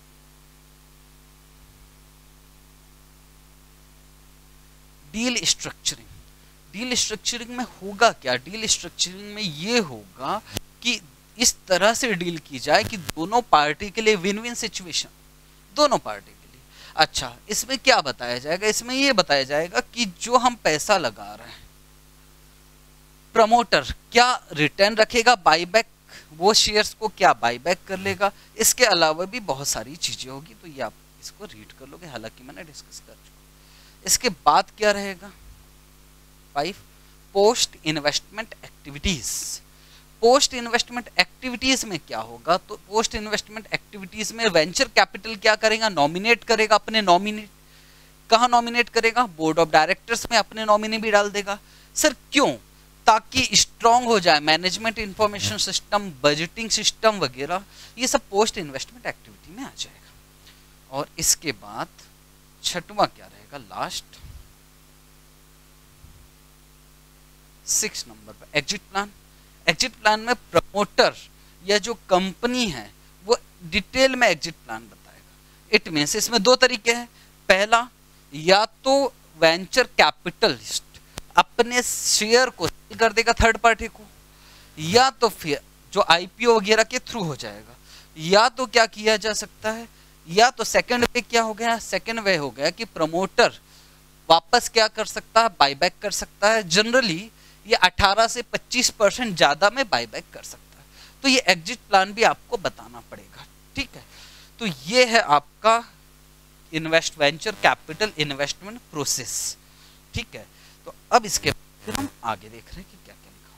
डील स्ट्रक्चरिंग। डील स्ट्रक्चरिंग में होगा क्या, डील स्ट्रक्चरिंग में ये होगा कि इस तरह से डील की जाए कि दोनों पार्टी के लिए विन विन सिचुएशन, दोनों पार्टी के लिए। अच्छा, इसमें क्या बताया जाएगा, इसमें ये बताया जाएगा कि जो हम पैसा लगा रहे हैं, प्रमोटर क्या रिटर्न रखेगा, बाईबैक, वो शेयर्स को क्या बाईबैक कर लेगा। इसके अलावा भी बहुत सारी चीजें होगी, तो ये आप इसको रीड कर लोगे, हालांकि मैंने डिस्कस कर चुका। इसके बाद क्या रहेगा, five, post investment activities. Post investment activities में क्या होगा, तो पोस्ट इन्वेस्टमेंट एक्टिविटीज में वेंचर कैपिटल क्या करेगा, नॉमिनेट करेगा अपने नॉमिनी। कहाँ नॉमिनेट करेगा, बोर्ड ऑफ डायरेक्टर्स में अपने नॉमिनी भी डाल देगा। सर क्यों, ताकि स्ट्रांग हो जाए management information system, budgeting system वगैरह, ये सब पोस्ट इन्वेस्टमेंट एक्टिविटी में आ जाएगा। और इसके बाद छठवां क्या रहेगा, लास्ट सिक्स नंबर पर एग्जिट प्लान। एग्जिट प्लान में प्रमोटर या जो कंपनी है वो डिटेल में एग्जिट प्लान बताएगा। इट मीन्स इसमें दो तरीके हैं, पहला या तो वेंचर कैपिटलिस्ट अपने शेयर को सेल कर देगा थर्ड पार्टी को, या तो फिर जो आईपीओ वगैरह के थ्रू हो जाएगा, या तो क्या किया जा सकता है, या तो सेकंड वे क्या हो गया, सेकंड वे हो गया कि प्रमोटर वापस क्या कर सकता है, बायबैक कर सकता है। जनरली ये अठारह से पच्चीस परसेंट ज्यादा में बायबैक कर सकता है। तो ये एग्जिट प्लान भी आपको बताना पड़ेगा, ठीक है। तो ये है आपका invest venture capital investment process, ठीक है। तो अब इसके फिर हम आगे देख रहे हैं कि क्या क्या लिखा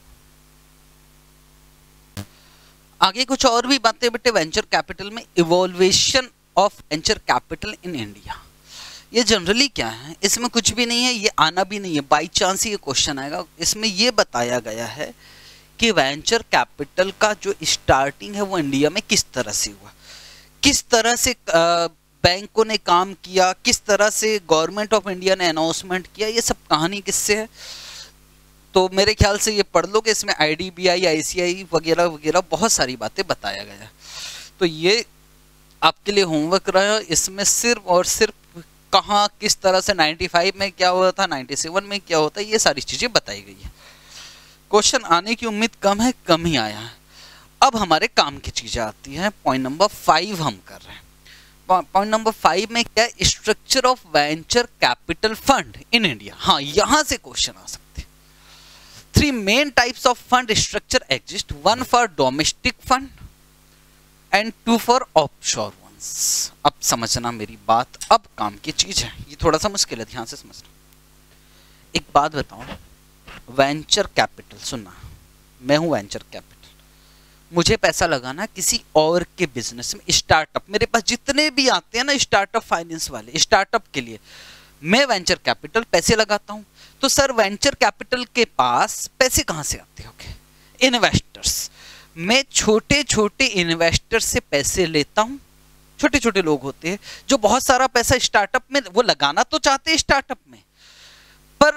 हुआ। आगे कुछ और भी बातें बेटे वेंचर कैपिटल में, evolution of venture capital in India. ये जनरली क्या है, इसमें कुछ भी नहीं है, ये आना भी नहीं है, बाई चांस ही ये क्वेश्चन आएगा। इसमें ये बताया गया है कि वेंचर कैपिटल का जो स्टार्टिंग है वो इंडिया में किस तरह से हुआ, किस तरह से बैंकों ने काम किया, किस तरह से गवर्नमेंट ऑफ इंडिया ने अनाउंसमेंट किया, ये सब कहानी किससे है। तो मेरे ख्याल से ये पढ़ लोगे, इसमें आईडीबीआई, आईसीआई वगैरह वगैरह बहुत सारी बातें बताया गया। तो ये आपके लिए होमवर्क रहा। इसमें सिर्फ और सिर्फ कहाँ किस तरह से पचानवे में क्या हुआ था, सत्तानवे में क्या होता है, ये सारी चीजें बताई गई है। क्वेश्चन आने की उम्मीद कम है, कम ही आया है। अब हमारे काम की चीजें आती हैं। पॉइंट नंबर फाइव हम कर रहे हैं। पॉइंट नंबर फाइव में क्या है, structure of venture capital fund in India. हाँ, यहां से क्वेश्चन आ सकते हैं। Three main types of fund structure exist, one for domestic fund and two for offshore ones. अब समझना मेरी बात, अब काम की चीज है, ये थोड़ा सा मुश्किल है, ध्यान से समझना। एक बात बताओ, वेंचर कैपिटल, सुनना, मैं हूं वेंचर कैपिटल, मुझे पैसा लगाना किसी और के बिजनेस में, स्टार्टअप, मेरे पास जितने भी आते हैं ना स्टार्टअप फाइनेंस वाले, स्टार्टअप के लिए मैं वेंचर कैपिटल पैसे लगाता हूं। तो सर वेंचर कैपिटल के पास पैसे कहां से आते होंगे, इन्वेस्टर्स। मैं छोटे छोटे इन्वेस्टर से पैसे लेता हूं। छोटे छोटे लोग होते हैं जो बहुत सारा पैसा स्टार्टअप में वो लगाना तो चाहते हैं स्टार्टअप में, पर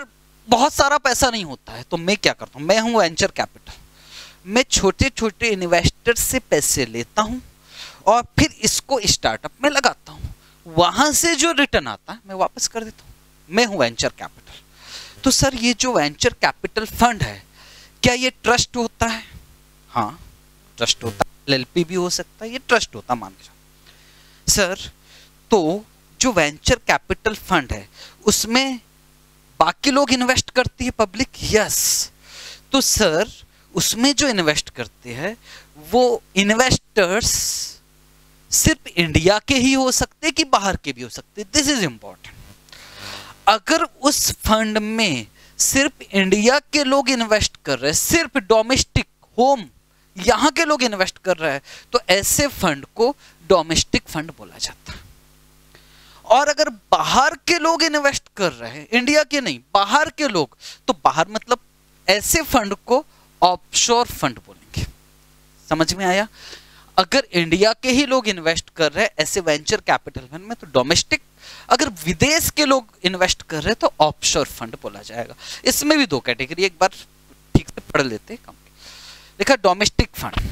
बहुत सारा पैसा नहीं होता है, तो मैं क्या करता हूँ, मैं हूँ वेंचर कैपिटल, मैं छोटे छोटे इन्वेस्टर से पैसे लेता हूँ और फिर इसको स्टार्टअप में लगाता हूँ, वहां से जो रिटर्न आता है मैं वापस कर देता हूँ, मैं हूँ वेंचर कैपिटल। तो सर ये जो वेंचर कैपिटल फंड है, क्या ये ट्रस्ट होता है? हाँ ट्रस्ट होता है, एल एल पी भी हो सकता है, ये ट्रस्ट होता मान के चलो। सर तो जो वेंचर कैपिटल फंड है उसमें बाकी लोग इन्वेस्ट करती है पब्लिक? यस। तो सर उसमें जो इन्वेस्ट करते हैं वो इन्वेस्टर्स सिर्फ इंडिया के ही हो सकते कि बाहर के भी हो सकते? This is important. अगर उस फंड में सिर्फ इंडिया के लोग इन्वेस्ट कर रहे हैं, सिर्फ डोमेस्टिक होम यहां के लोग इन्वेस्ट कर रहे हैं, तो ऐसे फंड को डोमेस्टिक फंड बोला जाता है। और अगर बाहर के लोग इन्वेस्ट कर रहे हैं, इंडिया के नहीं बाहर के लोग, तो बाहर मतलब ऐसे फंड को ऑफशोर फंड बोलेंगे। समझ में आया? अगर इंडिया के ही लोग इन्वेस्ट कर रहे हैं ऐसे वेंचर कैपिटल फंड में तो डोमेस्टिक, अगर विदेश के लोग इन्वेस्ट कर रहे हैं तो ऑफशोर फंड बोला जाएगा। इसमें भी दो कैटेगरी, एक बार ठीक से पढ़ लेते हैं। देखा, डोमेस्टिक फंड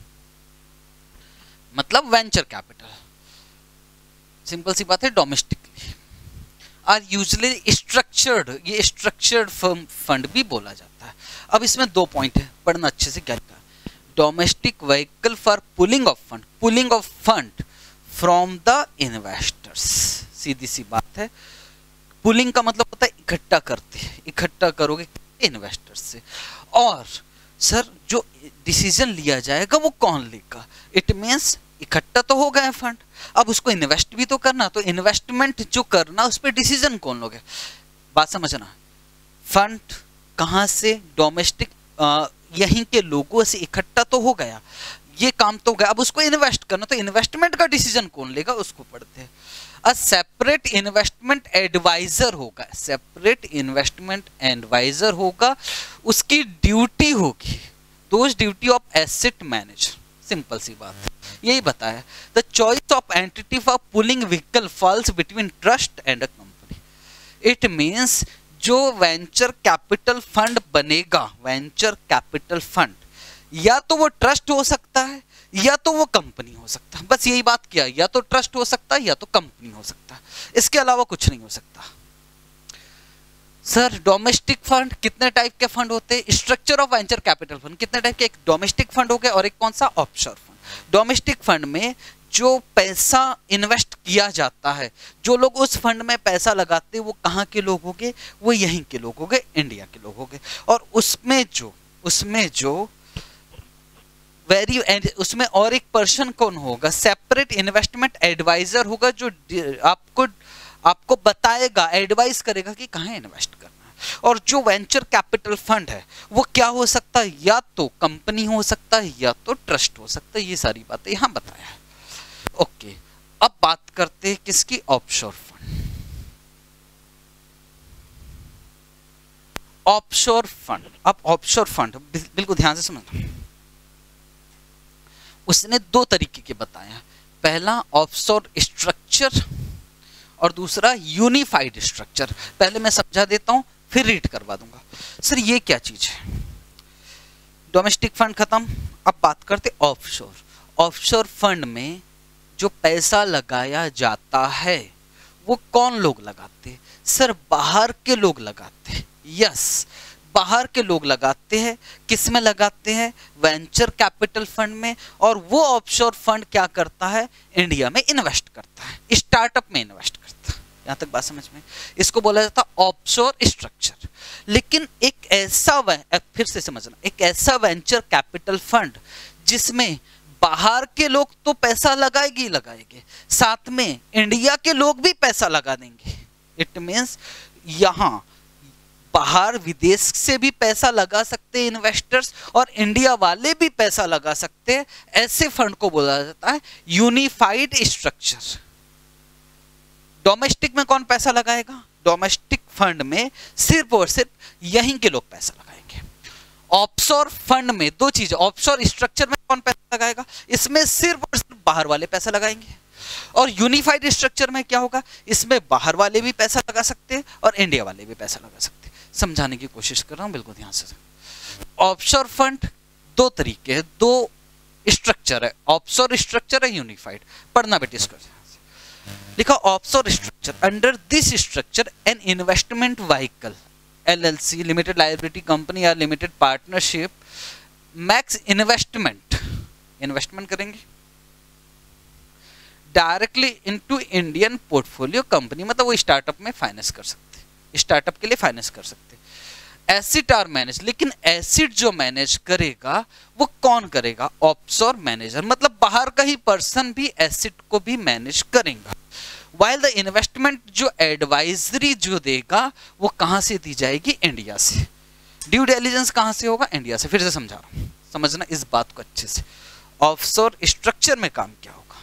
मतलब वेंचर कैपिटल, सिंपल सी बात है, डोमेस्टिकली आर यूजुअली स्ट्रक्चर्ड, ये स्ट्रक्चर्ड फंड भी बोला जाता है। अब इसमें दो पॉइंट है, पढ़ना अच्छे से। क्या लिखा? Domestic vehicle for pooling of fund, pooling of fund from the investors. सीधी सी बात है, पुलिंग का मतलब होता है इकट्ठा करते हैं, इकट्ठा करोगे इन्वेस्टर्स से। और सर जो डिसीजन लिया जाएगा वो कौन लेगा? इट मीन्स इकट्ठा तो हो गए फंड, अब उसको इन्वेस्ट भी तो करना, तो इन्वेस्टमेंट जो करना उस पर डिसीजन कौन लोगे? बात समझना, फंड कहाँ से? डोमेस्टिक यहीं के लोगों से इकट्ठा तो हो गया, ये काम तो हो गया, अब उसको इन्वेस्ट करना, तो इन्वेस्टमेंट का डिसीजन कौन लेगा? उसको पढ़ते हैं। अ सेपरेट इन्वेस्टमेंट एडवाइजर होगा, सेपरेट इन्वेस्टमेंट एडवाइजर होगा, उसकी ड्यूटी होगी those duty of asset manager. Simple सी बात है, यही बताया। The choice of entity for pooling vehicle falls between trust and a company. It means जो वेंचर कैपिटल फंड बनेगा, वेंचर कैपिटल फंड या तो वो ट्रस्ट हो सकता है या तो वो कंपनी हो सकता है। बस यही बात किया, या तो ट्रस्ट हो सकता है या तो कंपनी हो सकता है, इसके अलावा कुछ नहीं हो सकता। सर डोमेस्टिक फंड कितने टाइप के फंड होते हैं? Structure of venture capital fund कितने टाइप के? एक डोमेस्टिक फंड हो गया और एक कौन सा? Offshore fund. डोमेस्टिक फंड में जो पैसा इन्वेस्ट किया जाता है, जो लोग उस फंड में पैसा लगाते हैं वो कहाँ के लोग होंगे? वो यहीं के लोग होंगे, इंडिया के लोग होंगे। और उसमें जो उसमें जो वेरी उसमें और एक पर्सन कौन होगा? सेपरेट इन्वेस्टमेंट एडवाइजर होगा, जो आपको आपको बताएगा, एडवाइस करेगा कि कहाँ इन्वेस्ट करना है। और जो वेंचर कैपिटल फंड है वो क्या हो सकता है? या तो कंपनी हो सकता है या तो ट्रस्ट हो सकता है। ये सारी बातें यहाँ बताया है। ओके, अब बात करते हैं किसकी? Offshore fund. ऑफशोर फंड, अब ऑफशोर फंड बिल्कुल ध्यान से समझना, उसने दो तरीके के बताया। पहला ऑफशोर स्ट्रक्चर और दूसरा यूनिफाइड स्ट्रक्चर। पहले मैं समझा देता हूं फिर रीड करवा दूंगा। सर ये क्या चीज है? डोमेस्टिक फंड खत्म, अब बात करते ऑफशोर। ऑफशोर फंड में जो पैसा लगाया जाता है वो कौन लोग लगाते हैं? सर बाहर के लोग लगाते हैं। यस, बाहर के लोग लगाते हैं। किस में लगाते हैं? वेंचर कैपिटल फंड में। और वो ऑफशोर फंड क्या करता है? इंडिया में इन्वेस्ट करता है, स्टार्टअप में इन्वेस्ट करता है। यहां तक बात समझ में? इसको बोला जाता है ऑफशोर स्ट्रक्चर। लेकिन एक ऐसा, फिर से समझना, एक ऐसा वेंचर कैपिटल फंड जिसमें बाहर के लोग तो पैसा लगाएंगे ही लगाएंगे, साथ में इंडिया के लोग भी पैसा लगा देंगे। इट मीन्स यहां बाहर विदेश से भी पैसा लगा सकते हैं इन्वेस्टर्स, और इंडिया वाले भी पैसा लगा सकते हैं। ऐसे फंड को बोला जाता है यूनिफाइड स्ट्रक्चर। डोमेस्टिक में कौन पैसा लगाएगा? डोमेस्टिक फंड में सिर्फ और सिर्फ यहीं के लोग पैसा लगाएंगे। ऑफशोर फंड में दो चीजें, ऑफशोर स्ट्रक्चर में कौन पैसा लगाएगा? इसमें सिर्फ और सिर्फ बाहर वाले पैसा लगाएंगे। और यूनिफाइड स्ट्रक्चर में क्या होगा? इसमें बाहर वाले भी पैसा लगा सकते हैं और इंडिया वाले भी पैसा लगा सकते हैं। समझाने की कोशिश कर रहा हूं, बिल्कुल ध्यान से। ऑफशोर फंड दो तरीके हैं, दो स्ट्रक्चर है, ऑफशोर स्ट्रक्चर है, यूनिफाइड। पढ़ना बेटे इसको, लिखा offshore structure, under this structure an investment vehicle LLC, limited liability company या limited partnership makes investment, investment करेंगे directly into Indian portfolio company, मतलब वो स्टार्टअप में फाइनेंस कर सकते, स्टार्टअप के लिए फाइनेंस कर सकते। एसिड आर मैनेज, लेकिन एसिड जो मैनेज करेगा वो कौन करेगा? ऑफशोर मैनेजर, मतलब बाहर का ही पर्सन भी एसिड को भी मैनेज करेगा। वाइल द इन्वेस्टमेंट जो एडवाइजरी जो देगा वो कहां से दी जाएगी? इंडिया से। ड्यू डिलिजेंस कहां से होगा? इंडिया से। फिर से समझा रहा हूं, समझना इस बात को अच्छे से। ऑफशोर स्ट्रक्चर में काम क्या होगा?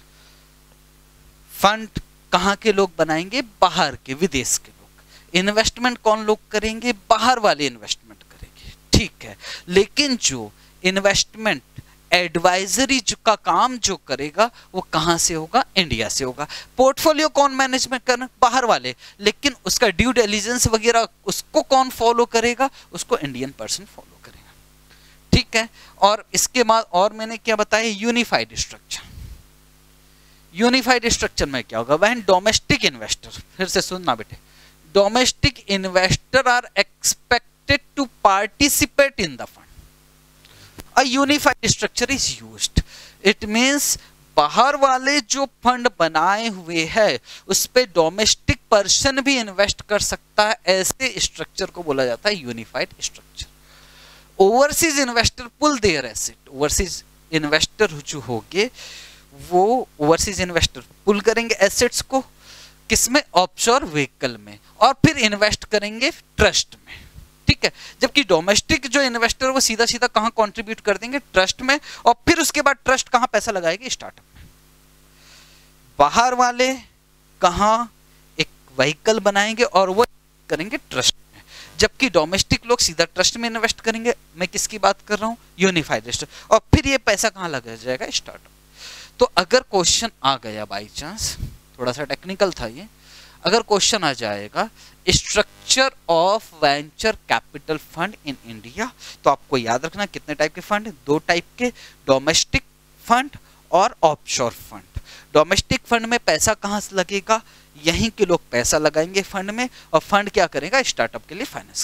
फंड कहां के लोग बनाएंगे? बाहर के, विदेश के। इन्वेस्टमेंट कौन लोग करेंगे? बाहर वाले इन्वेस्टमेंट करेंगे, ठीक है। लेकिन जो इन्वेस्टमेंट एडवाइजरी का काम जो करेगा वो कहां से होगा? इंडिया से होगा। पोर्टफोलियो कौन मैनेजमेंट करना? बाहर वाले, लेकिन उसका ड्यू डिलिजेंस वगैरह उसको कौन फॉलो करेगा? उसको इंडियन पर्सन फॉलो करेगा, ठीक है। और इसके बाद और मैंने क्या बताया? Unified structure. यूनिफाइड स्ट्रक्चर में क्या होगा? वह डोमेस्टिक इन्वेस्टर, फिर से सुनना बेटे, domestic investor are expected to participate in the fund. A unified structure is used. It means बाहर वाले जो फंड बनाए हुए हैं उस पे डोमेस्टिक पर्सन भी इन्वेस्ट कर सकता है, ऐसे स्ट्रक्चर को बोला जाता है unified structure. Overseas investor pool their asset, overseas investor जो होंगे वो ओवरसीज इन्वेस्टर पुल करेंगे एसेट्स को, किसमें? ऑफशोर व्हीकल में, और फिर इन्वेस्ट करेंगे ट्रस्ट में, ठीक है। जबकि डोमेस्टिक जो इन्वेस्टर वो सीधा सीधा कहां कंट्रीब्यूट कर देंगे? ट्रस्ट में, और फिर उसके बाद ट्रस्ट कहां पैसा लगाएगी? स्टार्टअप में। बाहर वाले कहां एक व्हीकल बनाएंगे और वो करेंगे ट्रस्ट में, जबकि डोमेस्टिक लोग सीधा ट्रस्ट में इन्वेस्ट करेंगे। मैं किसकी बात कर रहा हूं? Unified trust. और फिर ये पैसा कहां लगा जाएगा? स्टार्टअप। तो अगर क्वेश्चन आ गया बाई चांस, थोड़ा सा टेक्निकल था ये, अगर क्वेश्चन आ जाएगा structure of venture capital fund in India, तो आपको याद रखना कितने टाइप के फंड? दो टाइप के, डोमेस्टिक फंड और ऑफशोर फंड। डोमेस्टिक फंड में पैसा कहां से लगेगा? यहीं के लोग पैसा लगाएंगे फंड में, और फंड क्या करेगा? स्टार्टअप के लिए फाइनेंस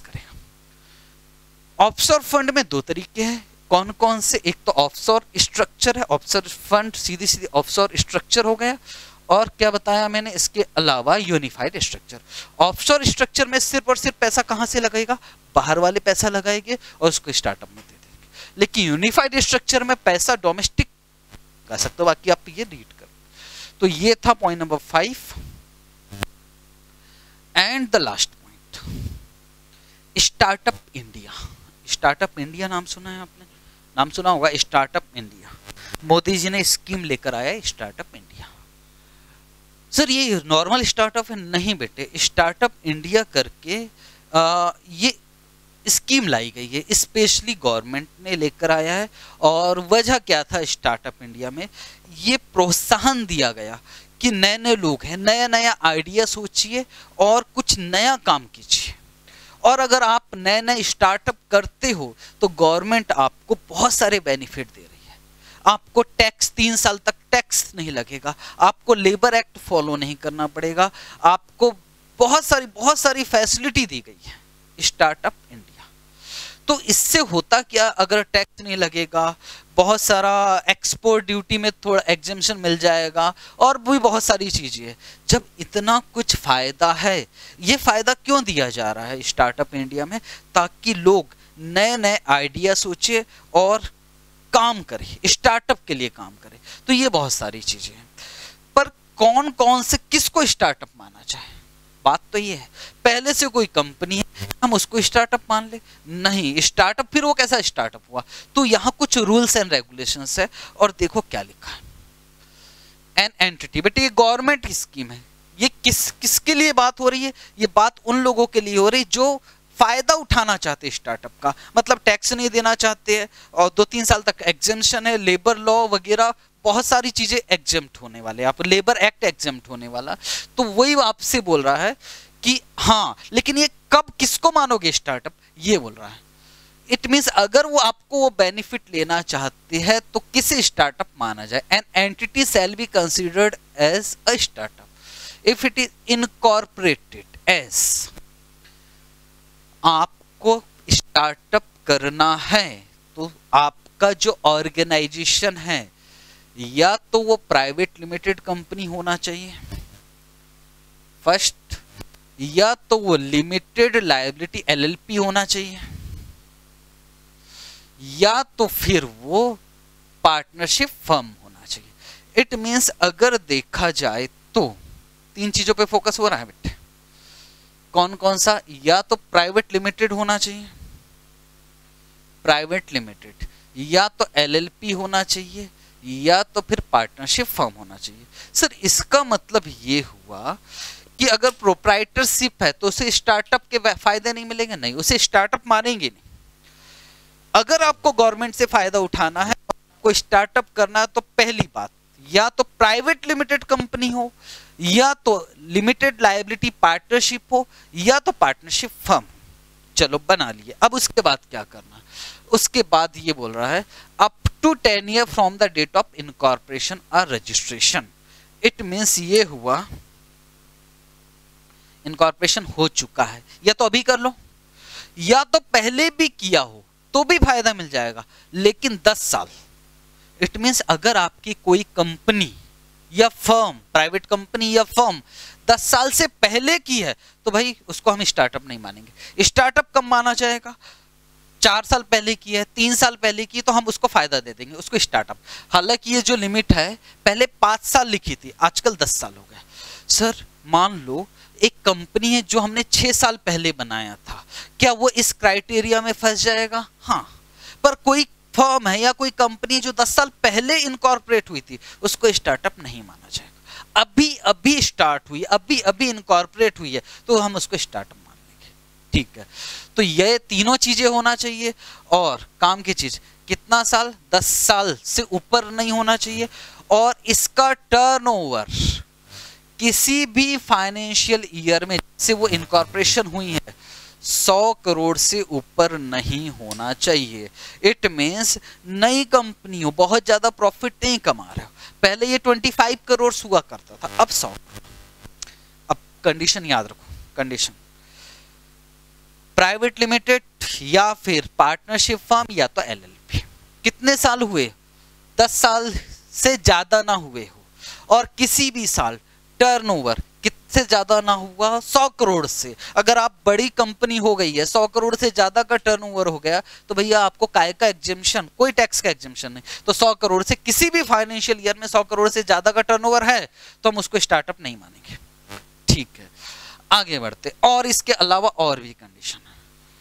करेगा। ऑफशोर फंड में दो तरीके हैं, कौन कौन से? एक तो ऑफशोर स्ट्रक्चर है, ऑफशोर फंड सीधी सीधी ऑफशोर स्ट्रक्चर हो गया, और क्या बताया मैंने इसके अलावा? Unified structure. ऑफशोर स्ट्रक्चर में सिर्फ और सिर्फ पैसा कहां से लगेगा? बाहर वाले पैसा लगाएंगे और उसको स्टार्टअप में दे देंगे। लेकिन यूनिफाइड स्ट्रक्चर में पैसा डोमेस्टिक कर सकते हो, बाकी आप ये रीड करो। तो ये था point number five. And the last point, startup India. Startup India नाम सुना है आपने? नाम सुना होगा स्टार्टअप इंडिया। मोदी जी ने स्कीम लेकर आया स्टार्टअप इंडिया। सर ये नॉर्मल स्टार्टअप है? नहीं बेटे, स्टार्टअप इंडिया करके आ, ये स्कीम लाई गई है, स्पेशली गवर्नमेंट ने लेकर आया है। और वजह क्या था स्टार्टअप इंडिया में? ये प्रोत्साहन दिया गया कि नए नए लोग हैं, नया नया आइडिया सोचिए और कुछ नया काम कीजिए। और अगर आप नए नए स्टार्टअप करते हो तो गवर्नमेंट आपको बहुत सारे बेनिफिट दे रही है। आपको टैक्स तीन साल तक टैक्स नहीं लगेगा, आपको लेबर एक्ट फॉलो नहीं करना पड़ेगा, आपको बहुत सारी बहुत सारी फैसिलिटी दी गई है स्टार्टअप इंडिया। तो इससे होता क्या? अगर टैक्स नहीं लगेगा, बहुत सारा एक्सपोर्ट ड्यूटी में थोड़ा एग्जेम्पशन मिल जाएगा, और भी बहुत सारी चीजें हैं। जब इतना कुछ फायदा है, ये फायदा क्यों दिया जा रहा है स्टार्टअप इंडिया में? ताकि लोग नए नए आइडिया सोचे और काम करे, स्टार्टअप के लिए काम करे। तो ये बहुत सारी चीजें हैं, पर कौन कौन से किसको स्टार्टअप माना जाए? बात तो ये है, पहले से कोई कंपनी है हम उसको स्टार्टअप मान ले? नहीं, स्टार्टअप फिर वो कैसा स्टार्टअप हुआ? तो यहाँ कुछ रूल्स एंड रेगुलेशंस है, और देखो क्या लिखा है। एन एंटिटी, बेटे ये गवर्नमेंट की स्कीम है। ये किस किसके लिए बात हो रही है? ये बात उन लोगों के लिए हो रही जो फायदा उठाना चाहते हैं स्टार्टअप का, मतलब टैक्स नहीं देना चाहते हैं, और दो तीन साल तक एग्जेम्पशन है, लेबर लॉ वगैरह बहुत सारी चीजें एग्जेम्प्ट होने वाले, आप लेबर एक्ट एग्जेम्प्ट होने वाला। तो वही आपसे बोल रहा है कि हाँ, लेकिन ये कब किसको मानोगे स्टार्टअप, ये बोल रहा है। इट मीन्स अगर वो आपको वो बेनिफिट लेना चाहते हैं तो किसे स्टार्टअप माना जाए। An entity shall be considered as a startup if it is incorporated as. आपको स्टार्टअप करना है तो आपका जो ऑर्गेनाइजेशन है या तो वो प्राइवेट लिमिटेड कंपनी होना चाहिए फर्स्ट, या तो वो लिमिटेड लायबिलिटी एलएलपी होना चाहिए, या तो फिर वो पार्टनरशिप फर्म होना चाहिए। इट मीन्स अगर देखा जाए तो तीन चीजों पे फोकस हो रहा है बेटे। कौन कौन सा, या तो प्राइवेट लिमिटेड होना चाहिए, प्राइवेट लिमिटेड, या तो एलएलपी होना चाहिए, या तो फिर पार्टनरशिप फर्म होना चाहिए। सर इसका मतलब ये हुआ कि अगर प्रोप्राइटरशिप है तो उसे स्टार्टअप के फायदे नहीं मिलेंगे, नहीं, उसे स्टार्टअप मानेंगे नहीं। अगर आपको गवर्नमेंट से फायदा उठाना है, आपको स्टार्टअप करना है, तो पहली बात या तो प्राइवेट लिमिटेड कंपनी हो, या तो लिमिटेड लायबिलिटी पार्टनरशिप हो, या तो पार्टनरशिप फर्म। चलो बना लिए। अब उसके बाद क्या करना, उसके बाद ये बोल रहा है up to ten year from the date of incorporation और रजिस्ट्रेशन। इट मीन्स ये हुआ इनकॉर्पोरेशन हो चुका है, या तो अभी कर लो या तो पहले भी किया हो तो भी फायदा मिल जाएगा, लेकिन दस साल। इट मीन्स अगर आपकी कोई कंपनी या फर्म, प्राइवेट कंपनी या फर्म दस साल से पहले की है तो भाई उसको हम स्टार्टअप नहीं मानेंगे। स्टार्टअप कब माना जाएगा, चार साल पहले की है, तीन साल पहले की, तो हम उसको फायदा दे देंगे, उसको स्टार्टअप। हालांकि ये जो लिमिट है पहले पांच साल लिखी थी, आजकल दस साल हो गए। सर मान लो एक कंपनी है जो हमने छह साल पहले बनाया था, क्या वो इस क्राइटेरिया में फंस जाएगा? हाँ। पर कोई फर्म है या कोई कंपनी जो दस साल पहले इनकॉर्पोरेट हुई थी, उसको स्टार्टअप नहीं माना जाएगा। अभी अभी स्टार्ट हुई, अभी अभी इनकॉर्पोरेट हुई है, तो हम उसको स्टार्टअप मान लेंगे। ठीक है, तो ये तीनों चीजें होना चाहिए। और काम की चीज, कितना साल, दस साल से ऊपर नहीं होना चाहिए, और इसका टर्नओवर किसी भी फाइनेंशियल ईयर में से वो इनकॉर्पोरेशन हुई है सौ करोड़ से ऊपर नहीं होना चाहिए। इट मीन्स नई कंपनी हो, बहुत ज्यादा प्रॉफिट नहीं कमा रहे हो, पहले ये पच्चीस करोड़ हुआ करता था, अब सौ। अब कंडीशन याद रखो, कंडीशन प्राइवेट लिमिटेड या फिर पार्टनरशिप फर्म या तो एलएलपी। कितने साल हुए, दस साल से ज्यादा ना हुए हो, और किसी भी साल टर्नओवर कितने ज्यादा ना हुआ, सौ करोड़ से। अगर आप बड़ी कंपनी हो गई है, सौ करोड़ से ज्यादा का टर्नओवर हो गया, तो भैया आपको काय का एग्जेम्पशन, कोई टैक्स का एग्जेम्पशन नहीं। तो सौ करोड़ से किसी भी फाइनेंशियल ईयर में सौ करोड़ से ज्यादा का टर्नओवर है तो हम उसको स्टार्टअप नहीं मानेंगे। ठीक है, आगे बढ़ते। और इसके अलावा और भी कंडीशन है।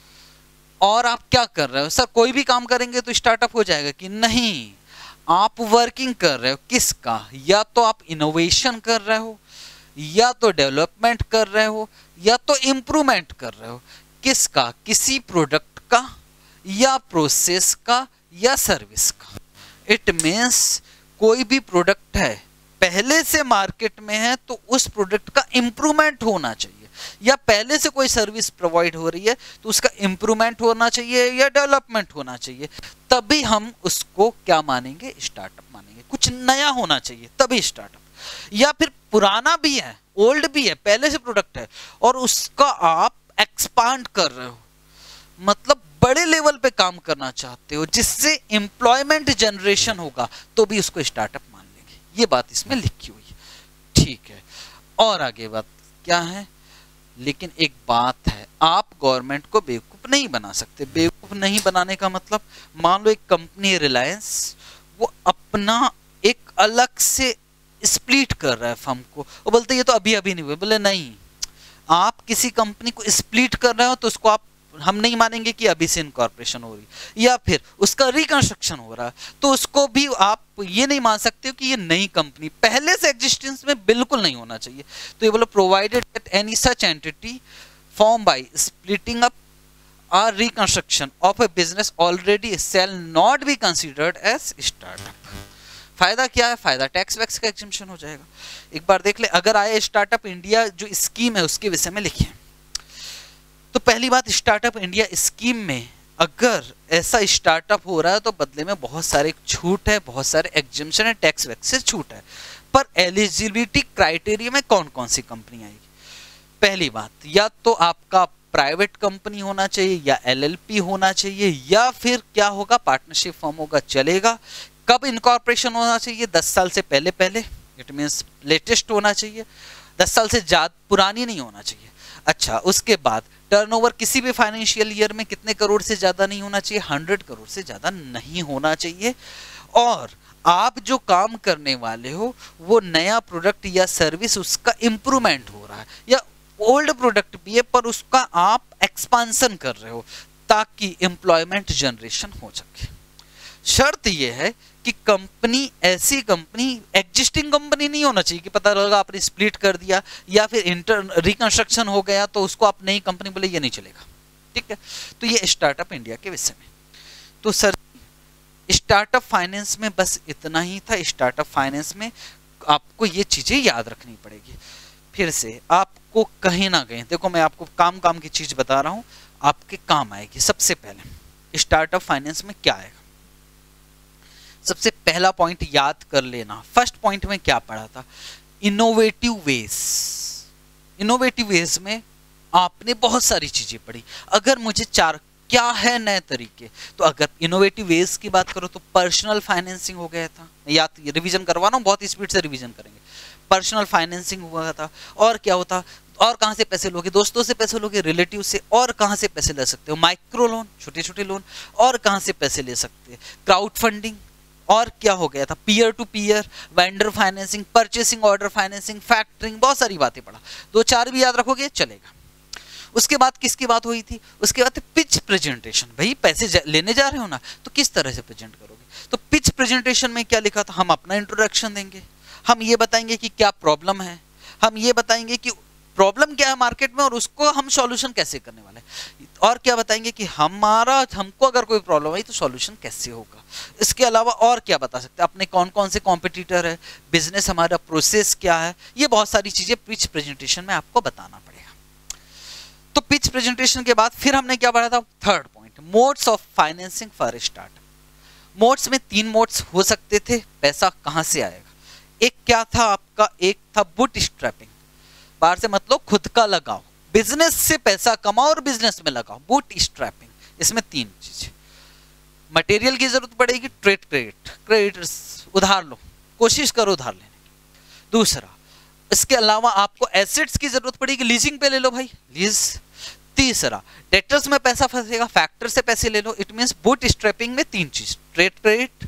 और आप क्या कर रहे हो, सर कोई भी काम करेंगे तो स्टार्टअप हो जाएगा कि नहीं, आप वर्किंग कर रहे हो किसका, या तो आप इनोवेशन कर रहे हो, या तो डेवलपमेंट कर रहे हो, या तो इंप्रूवमेंट कर रहे हो। किसका, किसी प्रोडक्ट का या प्रोसेस का या सर्विस का। इट मीन्स कोई भी प्रोडक्ट है पहले से मार्केट में है तो उस प्रोडक्ट का इंप्रूवमेंट होना चाहिए, या पहले से कोई सर्विस प्रोवाइड हो रही है तो उसका इंप्रूवमेंट होना चाहिए या डेवलपमेंट होना चाहिए, तभी हम उसको क्या मानेंगे, स्टार्टअप मानेंगे। कुछ नया होना चाहिए तभी स्टार्टअप। या फिर पुराना भी है, ओल्ड भी है, पहले से प्रोडक्ट है और उसका आप एक्सपांड कर रहे हो, मतलब बड़े लेवल पे काम करना चाहते हो जिससे एम्प्लॉयमेंट जनरेशन होगा, तो भी उसको स्टार्टअप मान लेंगे। ये बात इसमें लिखी हुई है। ठीक है, और आगे बात क्या है, लेकिन एक बात है, आप गवर्नमेंट को बेवकूफ नहीं बना सकते। बेवकूफ नहीं बनाने का मतलब, मान लो एक कंपनी रिलायंस, वो अपना एक अलग से स्प्लिट कर रहा है फर्म को, वो बोलते ये तो अभी अभी नहीं हुआ। बोले नहीं, आप किसी कंपनी को स्प्लिट कर रहे हो तो उसको आप, हम नहीं मानेंगे कि अभी से इनकॉर्पोरेशन हो रही, या फिर उसका रिकंस्ट्रक्शन हो रहा है तो उसको भी आप ये नहीं मान सकते हो कि ये नई कंपनी, पहले से एग्जिस्टेंस में बिल्कुल नहीं होना चाहिए। तो ये बोलो provided that any such entity form by splitting up और reconstruction of a business already shall not be considered as startup. फायदा क्या है? फायदा टैक्स वैक्स का एग्जम्पशन हो जाएगा। एक बार देख ले, अगर आए स्टार्टअप इंडिया जो स्कीम है उसके विषय में लिखे। तो पहली बात, स्टार्टअप इंडिया स्कीम में अगर ऐसा स्टार्टअप हो रहा है तो बदले में बहुत सारे छूट है, बहुत सारे एग्जम्पशन है, टैक्स वैक्स से छूट है। पर एलिजिबिलिटी क्राइटेरिया में कौन कौन सी कंपनी आएगी? पहली बात, या तो आपका प्राइवेट कंपनी होना चाहिए या एलएलपी होना चाहिए, या फिर क्या होगा, पार्टनरशिप फॉर्म होगा, चलेगा। कब इनकॉर्पोरेशन होना चाहिए? दस साल से पहले पहले, इट मींस लेटेस्ट होना चाहिए, दस साल से ज्यादा पुरानी नहीं होना चाहिए। अच्छा, उसके बाद टर्नओवर किसी भी फाइनेंशियल ईयर में कितने करोड़ से ज्यादा नहीं होना चाहिए? हंड्रेड करोड़ से ज्यादा नहीं होना चाहिए। और आप जो काम करने वाले हो वो नया प्रोडक्ट या सर्विस उसका इंप्रूवमेंट हो रहा है, या ओल्ड प्रोडक्ट भी है पर उसका आप एक्सपांसन कर रहे हो ताकि एम्प्लॉयमेंट जनरेशन हो सके। शर्त यह है कि कंपनी ऐसी कंपनी, एग्जिस्टिंग कंपनी नहीं होना चाहिए कि पता लगा आपने स्प्लिट कर दिया या फिर इंटर रिकंस्ट्रक्शन हो गया तो उसको आप नई कंपनी बोले, ये नहीं चलेगा। ठीक है, तो ये स्टार्टअप इंडिया के विषय में। तो सर स्टार्टअप फाइनेंस में बस इतना ही था। स्टार्टअप फाइनेंस में आपको ये चीजें याद रखनी पड़ेगी। फिर से आपको कहीं ना कहीं, देखो मैं आपको काम काम की चीज बता रहा हूं, आपके काम आएगी। सबसे पहले स्टार्टअप फाइनेंस में क्या आएगा? सबसे पहला पॉइंट याद कर लेना। फर्स्ट पॉइंट में क्या पढ़ा था? Innovative veg. इनोवेटिव वेज में आपने बहुत सारी चीजें पढ़ी। अगर मुझे चार क्या है नए तरीके, तो अगर इनोवेटिव वेज की बात करो तो पर्सनल फाइनेंसिंग हो गया था, याद रिवीजन करवा रहा हूं, बहुत स्पीड से रिवीजन करेंगे। पर्सनल फाइनेंसिंग हुआ था, और क्या होता, और कहां से पैसे लोगे? दोस्तों से पैसे लोगे, रिलेटिव से, और कहां से पैसे ले सकते हो? माइक्रो लोन, छोटे छोटे लोन, और कहां से पैसे ले सकते हैं? क्राउड फंडिंग, और क्या हो गया था? Peer to peer, vendor financing, purchasing order financing, factoring, बहुत सारी बातें पढ़ा। दो चार भी याद रखोगे चलेगा। उसके बाद किसकी बात हुई थी? उसके बाद पिच प्रेजेंटेशन। भाई पैसे जा, लेने जा रहे हो ना, तो किस तरह से प्रेजेंट करोगे? तो पिच प्रेजेंटेशन में क्या लिखा था? हम अपना इंट्रोडक्शन देंगे, हम ये बताएंगे कि क्या प्रॉब्लम है, हम ये बताएंगे कि प्रॉब्लम क्या है मार्केट में और उसको हम सॉल्यूशन कैसे करने वाले हैं, और क्या बताएंगे कि हमारा हमको अगर कोई प्रॉब्लम आई तो सॉल्यूशन कैसे होगा। इसके अलावा और क्या बता सकते हैं? अपने कौन कौन से कॉम्पिटिटर है, बिजनेस हमारा प्रोसेस क्या है, ये बहुत सारी चीजें पिच प्रेजेंटेशन में आपको बताना पड़ेगा। तो पिच प्रेजेंटेशन के बाद फिर हमने क्या पढ़ा था? Third point, modes of financing for startup. Modes में तीन मोड्स हो सकते थे। पैसा कहां से आएगा? एक क्या था आपका? एक था बूट स्ट्रैपिंग, बाहर से मतलब खुद का लगाओ, बिजनेस से पैसा कमाओ और बिजनेस में लगाओ, बूट स्ट्रैपिंग। इसमें तीन चीजें, मटेरियल की जरूरत पड़ेगी, ट्रेड क्रेडिट, क्रेडिटर्स उधार लो, कोशिश करो उधार लेने की। दूसरा, इसके अलावा आपको एसेट्स की जरूरत पड़ेगी, लीजिंग पे ले लो भाई, लीज। तीसरा, डेटर्स में पैसा फंसेगा, फैक्टर से पैसे ले लो। इट मींस बूट स्ट्रैपिंग में तीन चीज, ट्रेड क्रेडिट,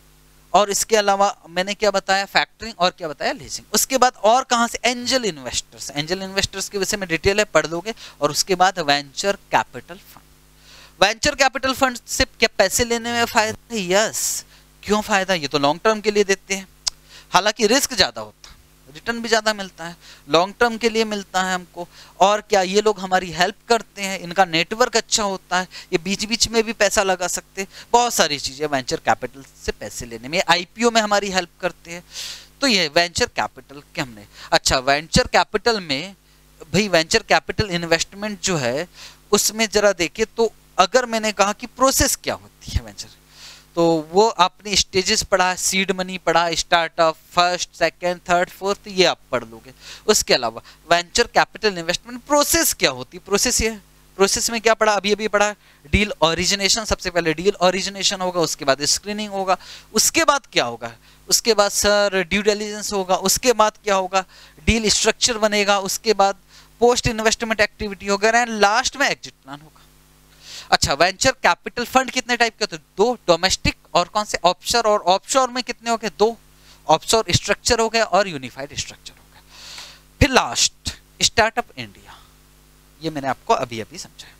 और इसके अलावा मैंने क्या बताया? फैक्टरिंग, और क्या बताया? लीजिंग। उसके बाद और कहां से? Angel investors. एंजल इन्वेस्टर्स के विषय में डिटेल है, पढ़ लोगे। और उसके बाद venture capital fund. Venture capital fund से क्या पैसे लेने में फायदा है? यस। क्यों फायदा? ये तो लॉन्ग टर्म के लिए देते हैं, हालांकि रिस्क ज्यादा होता है, रिटर्न भी ज्यादा मिलता है, लॉन्ग टर्म के लिए मिलता है हमको। और क्या, ये लोग हमारी हेल्प करते हैं, इनका नेटवर्क अच्छा होता है, ये बीच बीच में भी पैसा लगा सकते हैं, बहुत सारी चीजें वेंचर कैपिटल से पैसे लेने में। आईपीओ में हमारी हेल्प करते हैं। तो ये वेंचर कैपिटल के हमने, अच्छा वेंचर कैपिटल में भाई, वेंचर कैपिटल इन्वेस्टमेंट जो है उसमें जरा देखिए, तो अगर मैंने कहा कि प्रोसेस क्या होती है वेंचर, तो वो आपने स्टेजेस पढ़ा, सीड मनी पढ़ा, startup, first, second, third, fourth, ये आप पढ़ लोगे। उसके अलावा वेंचर कैपिटल इन्वेस्टमेंट प्रोसेस क्या होती है? प्रोसेस ये, प्रोसेस में क्या पढ़ा? अभी अभी पढ़ा, डील ओरिजिनेशन। सबसे पहले डील ओरिजिनेशन होगा, उसके बाद स्क्रीनिंग होगा, उसके बाद क्या होगा? उसके बाद सर ड्यू डिलिजेंस होगा, उसके बाद क्या होगा? डील स्ट्रक्चर बनेगा, उसके बाद पोस्ट इन्वेस्टमेंट एक्टिविटी होगा, एंड लास्ट में एग्जिट प्लान होगा। अच्छा, वेंचर कैपिटल फंड कितने टाइप के होते हैं? दो, डोमेस्टिक और कौन से? ऑफशोर। और ऑफशोर में कितने हो गए? दो, ऑफशोर स्ट्रक्चर हो गया और यूनिफाइड स्ट्रक्चर हो गया। फिर लास्ट स्टार्टअप इंडिया, ये मैंने आपको अभी अभी समझाया,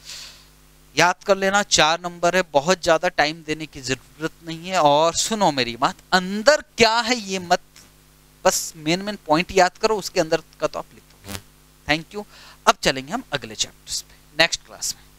याद कर लेना। चार नंबर है, बहुत ज्यादा टाइम देने की जरूरत नहीं है। और सुनो मेरी बात, अंदर क्या है ये मत, बस मेन मेन पॉइंट याद करो, उसके अंदर का तो आप लिख दो। Thank you. अब चलेंगे हम अगले चैप्टर्स पे नेक्स्ट क्लास में।